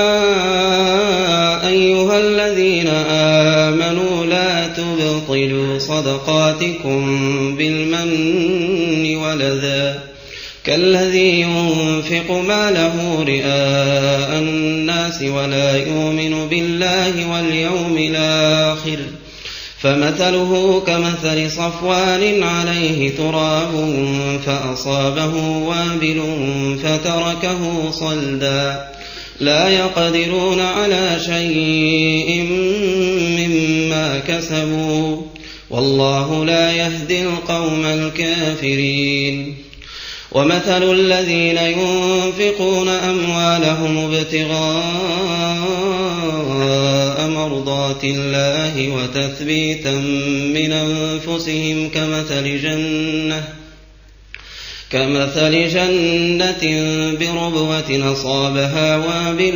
أيها الذين آمنوا لا تبطلوا صدقاتكم بالمن والأذى كالذي ينفق ماله رئاء الناس ولا يؤمن بالله واليوم الآخر فمثله كمثل صفوان عليه تراب فأصابه وابل فتركه صلدا لا يقدرون على شيء مما كسبوا والله لا يهدي القوم الكافرين. ومثل الذين ينفقون أموالهم ابتغاء مرضات الله وتثبيتا من أنفسهم كمثل جنة كمثل جنة بربوة أصابها وابل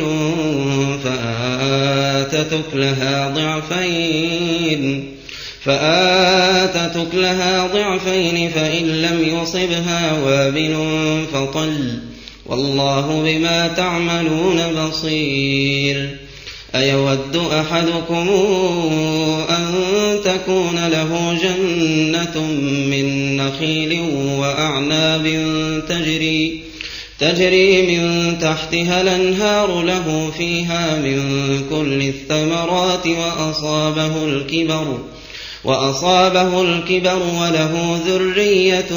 فآتت أكلها ضعفين فآتت أكلها ضعفين فإن لم يصبها وابل فطل والله بما تعملون بصير. أيود أحدكم أن تكون له جنة من نخيل وأعناب تجري تجري من تحتها الأنهار له فيها من كل الثمرات وأصابه الكبر وأصابه الكبر وله ذرية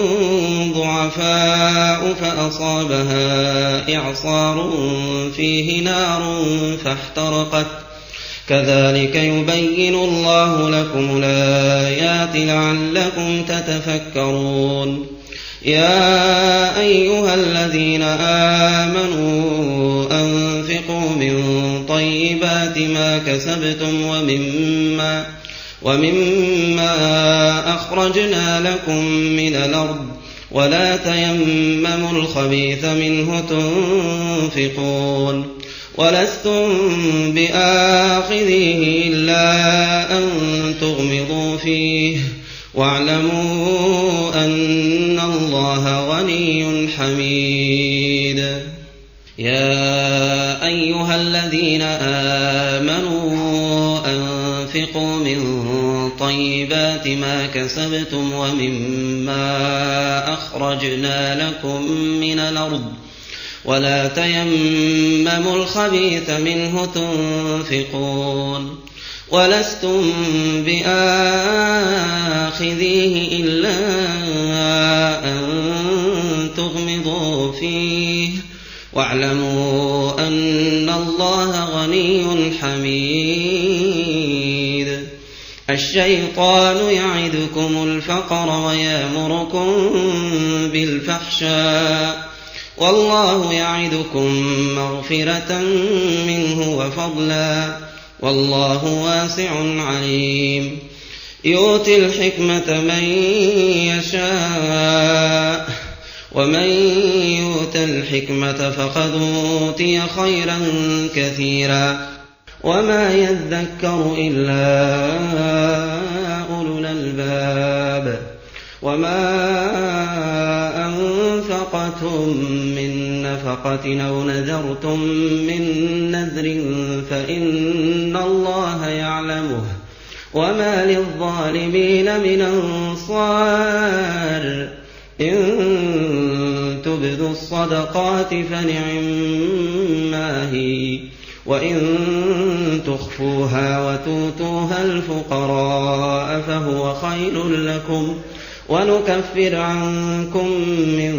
ضعفاء فأصابها إعصار فيه نار فاحترقت كذلك يبين الله لكم الآيات لعلكم تتفكرون. يا أيها الذين آمنوا أنفقوا من طيبات ما كسبتم ومما ومما أخرجنا لكم من الأرض ولا تيمموا الخبيث منه تنفقون ولستم بآخذيه إلا أن تغمضوا فيه واعلموا أن الله غني حميد. يا أيها الذين آمنوا أنفقوا من طيبات ما كسبتم ومما أخرجنا لكم من الأرض ولا تيمموا الخبيث منه تنفقون ولستم بآخذيه إلا أن تغمضوا فيه واعلموا أن الله غني حميد. الشيطان يعدكم الفقر ويأمركم بالفحشاء والله يعدكم مغفرة منه وفضلا والله واسع عليم. يؤتي الحكمة من يشاء ومن يؤت الحكمة فقد أوتي خيرا كثيرا وما يذكر إلا أولو الألباب. وما أنفقتم من نفقة أو نذرتم من نذر فإن الله يعلمه وما للظالمين من أنصار. إن تبدوا الصدقات فنعما هي وإن تخفوها وتؤتوها الفقراء فهو خير لكم ونكفر عنكم من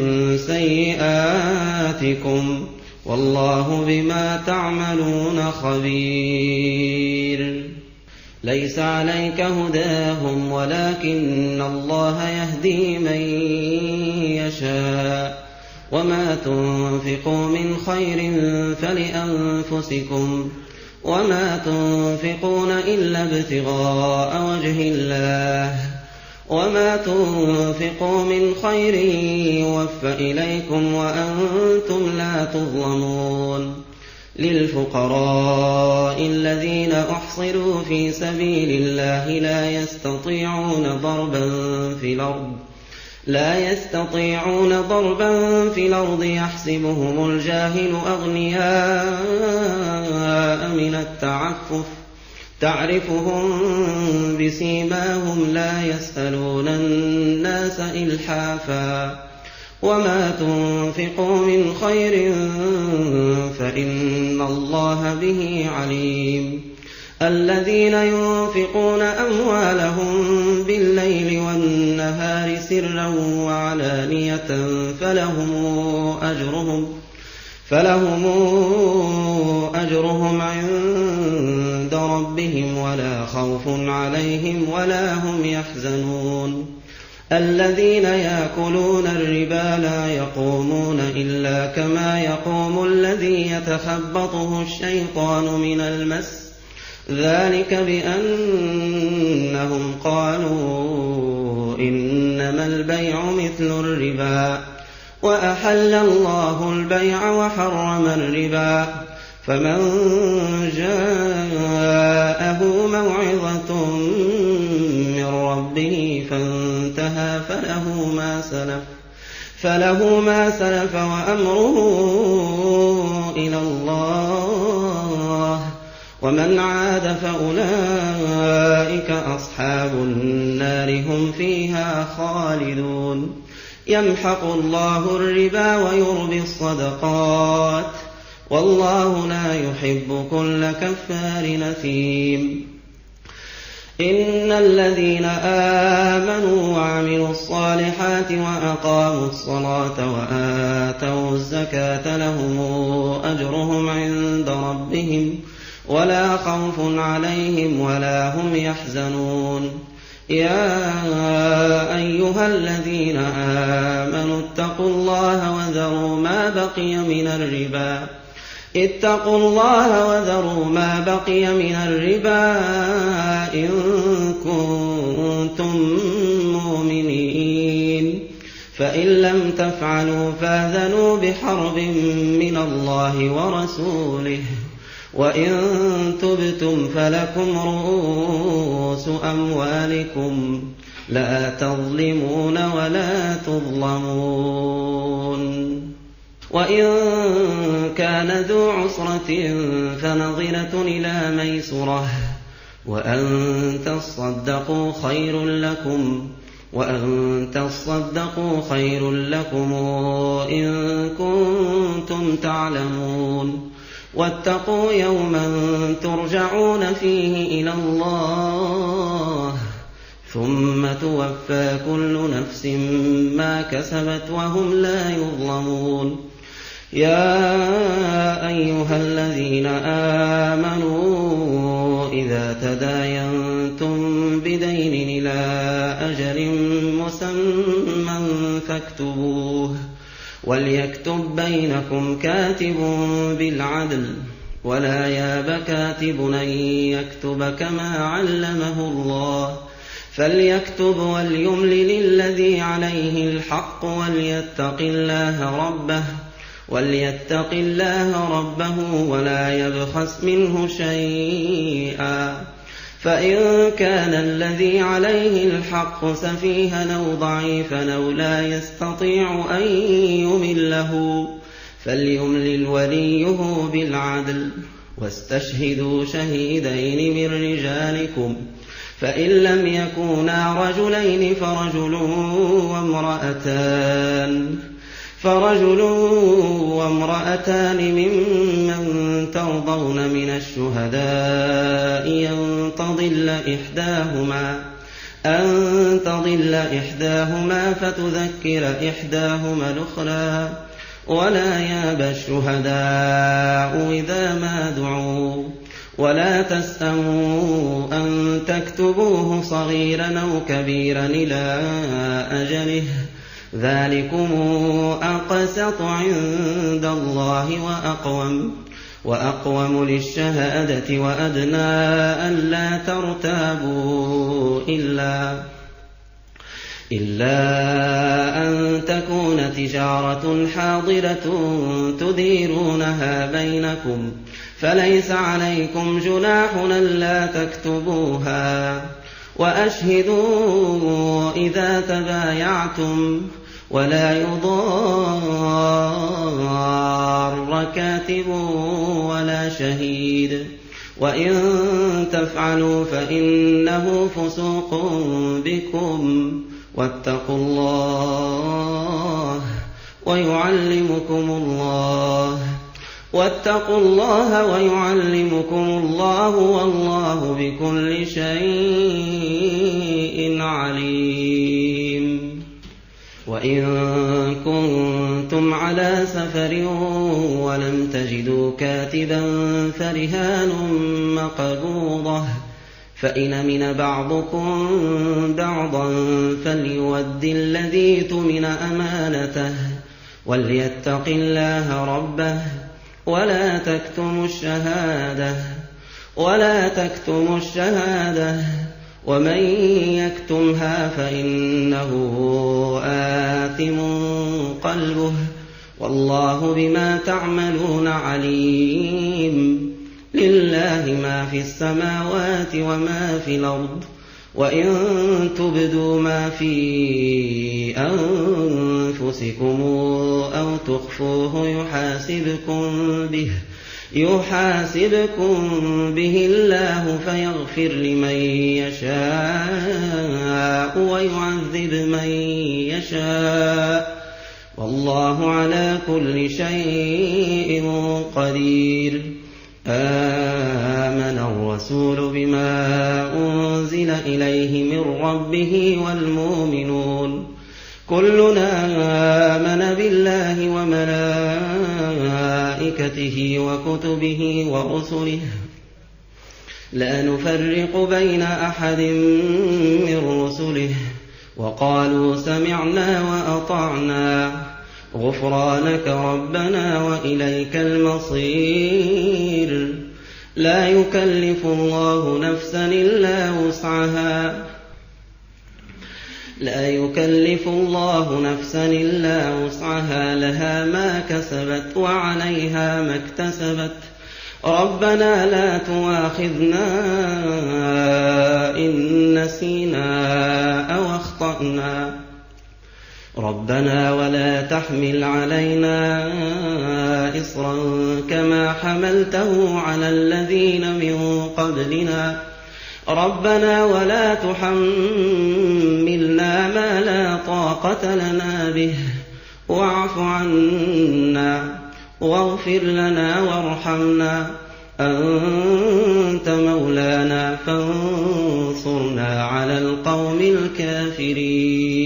سيئاتكم والله بما تعملون خبير. ليس عليك هداهم ولكن الله يهدي من يشاء وما تنفقوا من خير فلأنفسكم وما تنفقون إلا ابتغاء وجه الله وما تنفقوا من خير يوفى إليكم وأنتم لا تظلمون. للفقراء الذين أحصروا في سبيل الله لا يستطيعون ضربا في الأرض لا يستطيعون ضربا في الأرض يحسبهم الجاهل أغنياء من التعفف تعرفهم بسيماهم لا يسألون الناس إلحافا وما تنفقوا من خير فإن الله به عليم. الذين ينفقون أموالهم بالليل والنهار سرا وعلانية فلهم أجرهم, فلهم أجرهم عند ربهم ولا خوف عليهم ولا هم يحزنون الذين يأكلون الربا لا يقومون إلا كما يقوم الذي يتخبطه الشيطان من المس ذلك بأنهم قالوا إنما البيع مثل الربا وأحل الله البيع وحرم الربا فمن جاءه موعظة من ربه فانتهى فله ما سلف فله ما سلف وأمره إلى الله ومن عاد فأولئك أصحاب النار هم فيها خالدون يمحق الله الربا ويربي الصدقات والله لا يحب كل كفار نثيم إن الذين آمنوا وعملوا الصالحات وأقاموا الصلاة وآتوا الزكاة لهم أجرهم عند ربهم ولا خوف عليهم ولا هم يحزنون يا أيها الذين آمنوا اتقوا الله وذروا ما بقي من الربا اتقوا الله وذروا ما بقي من الربا إن كنتم مؤمنين فإن لم تفعلوا فاذنوا بحرب من الله ورسوله وإن تبتم فلكم رؤوس أموالكم لا تظلمون ولا تظلمون وإن كان ذو عسرة فنظرة إلى ميسرة وأن تصدقوا خير لكم وأن تصدقوا خير لكم إن كنتم تعلمون واتقوا يوما ترجعون فيه إلى الله ثم توفى كل نفس ما كسبت وهم لا يظلمون يا أيها الذين آمنوا إذا تداينتم بدين إلى أجل مسمى فاكتبوه وليكتب بينكم كاتب بالعدل ولا ياب كاتب أن يكتب كما علمه الله فليكتب وليملل الذي عليه الحق وليتق الله ربه وليتق الله ربه ولا يبخس منه شيئا فإن كان الذي عليه الحق سفيها أو ضعيفا أو لا يستطيع أن يمله فليملل وليه بالعدل واستشهدوا شهيدين من رجالكم فإن لم يكونا رجلين فرجل وامرأتان فرجل وامرأتان ممن ترضون من الشهداء أن تضل إحداهما أن تضل إحداهما فتذكر إحداهما الأخرى ولا ياب الشهداء إذا ما دعوا ولا تسأموا أن تكتبوه صغيرا أو كبيرا إلى أجله ذلكم أقسط عند الله وأقوم وأقوم للشهادة وأدنى ألا ترتابوا إلا إلا أن تكون تجارة حاضرة تديرونها بينكم فليس عليكم جناح ألا تكتبوها وأشهدوا إذا تبايعتم ولا يضار كاتب ولا شهيد وإن تفعلوا فإنه فسوق بكم واتقوا الله ويعلمكم الله واتقوا الله ويعلمكم الله والله بكل شيء عليم. وإن كنتم على سفر ولم تجدوا كاتبا فرهان مقبوضة، فإن من بعضكم بعضا فليؤد الذي اؤتمن أمانته وليتق الله ربه ولا تكتموا الشهادة ولا تكتموا الشهادة ومن يكتمها فإنه آثم قلبه والله بما تعملون عليم. لله ما في السماوات وما في الأرض، وإن تبدوا ما في أنفسكم أو تخفوه يحاسبكم به يحاسبكم به الله فيغفر لمن يشاء ويعذب من يشاء والله على كل شيء قدير. آمن الرسول بما أنزل إليه من ربه والمؤمنون كلنا آمن بالله وملائكته وكتبه ورسله لا نفرق بين أحد من رسله وقالوا سمعنا وأطعنا غفرانك ربنا وإليك المصير. لا يكلف الله نفسا إلا وسعها لا يكلف الله نفسا إلا وسعها لها ما كسبت وعليها ما اكتسبت. ربنا لا تؤاخذنا إن نسينا أو أخطأنا ربنا ولا تحمل علينا إصرا كما حملته على الذين من قبلنا ربنا ولا تحملنا ما لا طاقة لنا به واعف عنا واغفر لنا وارحمنا أنت مولانا فانصرنا على القوم الكافرين.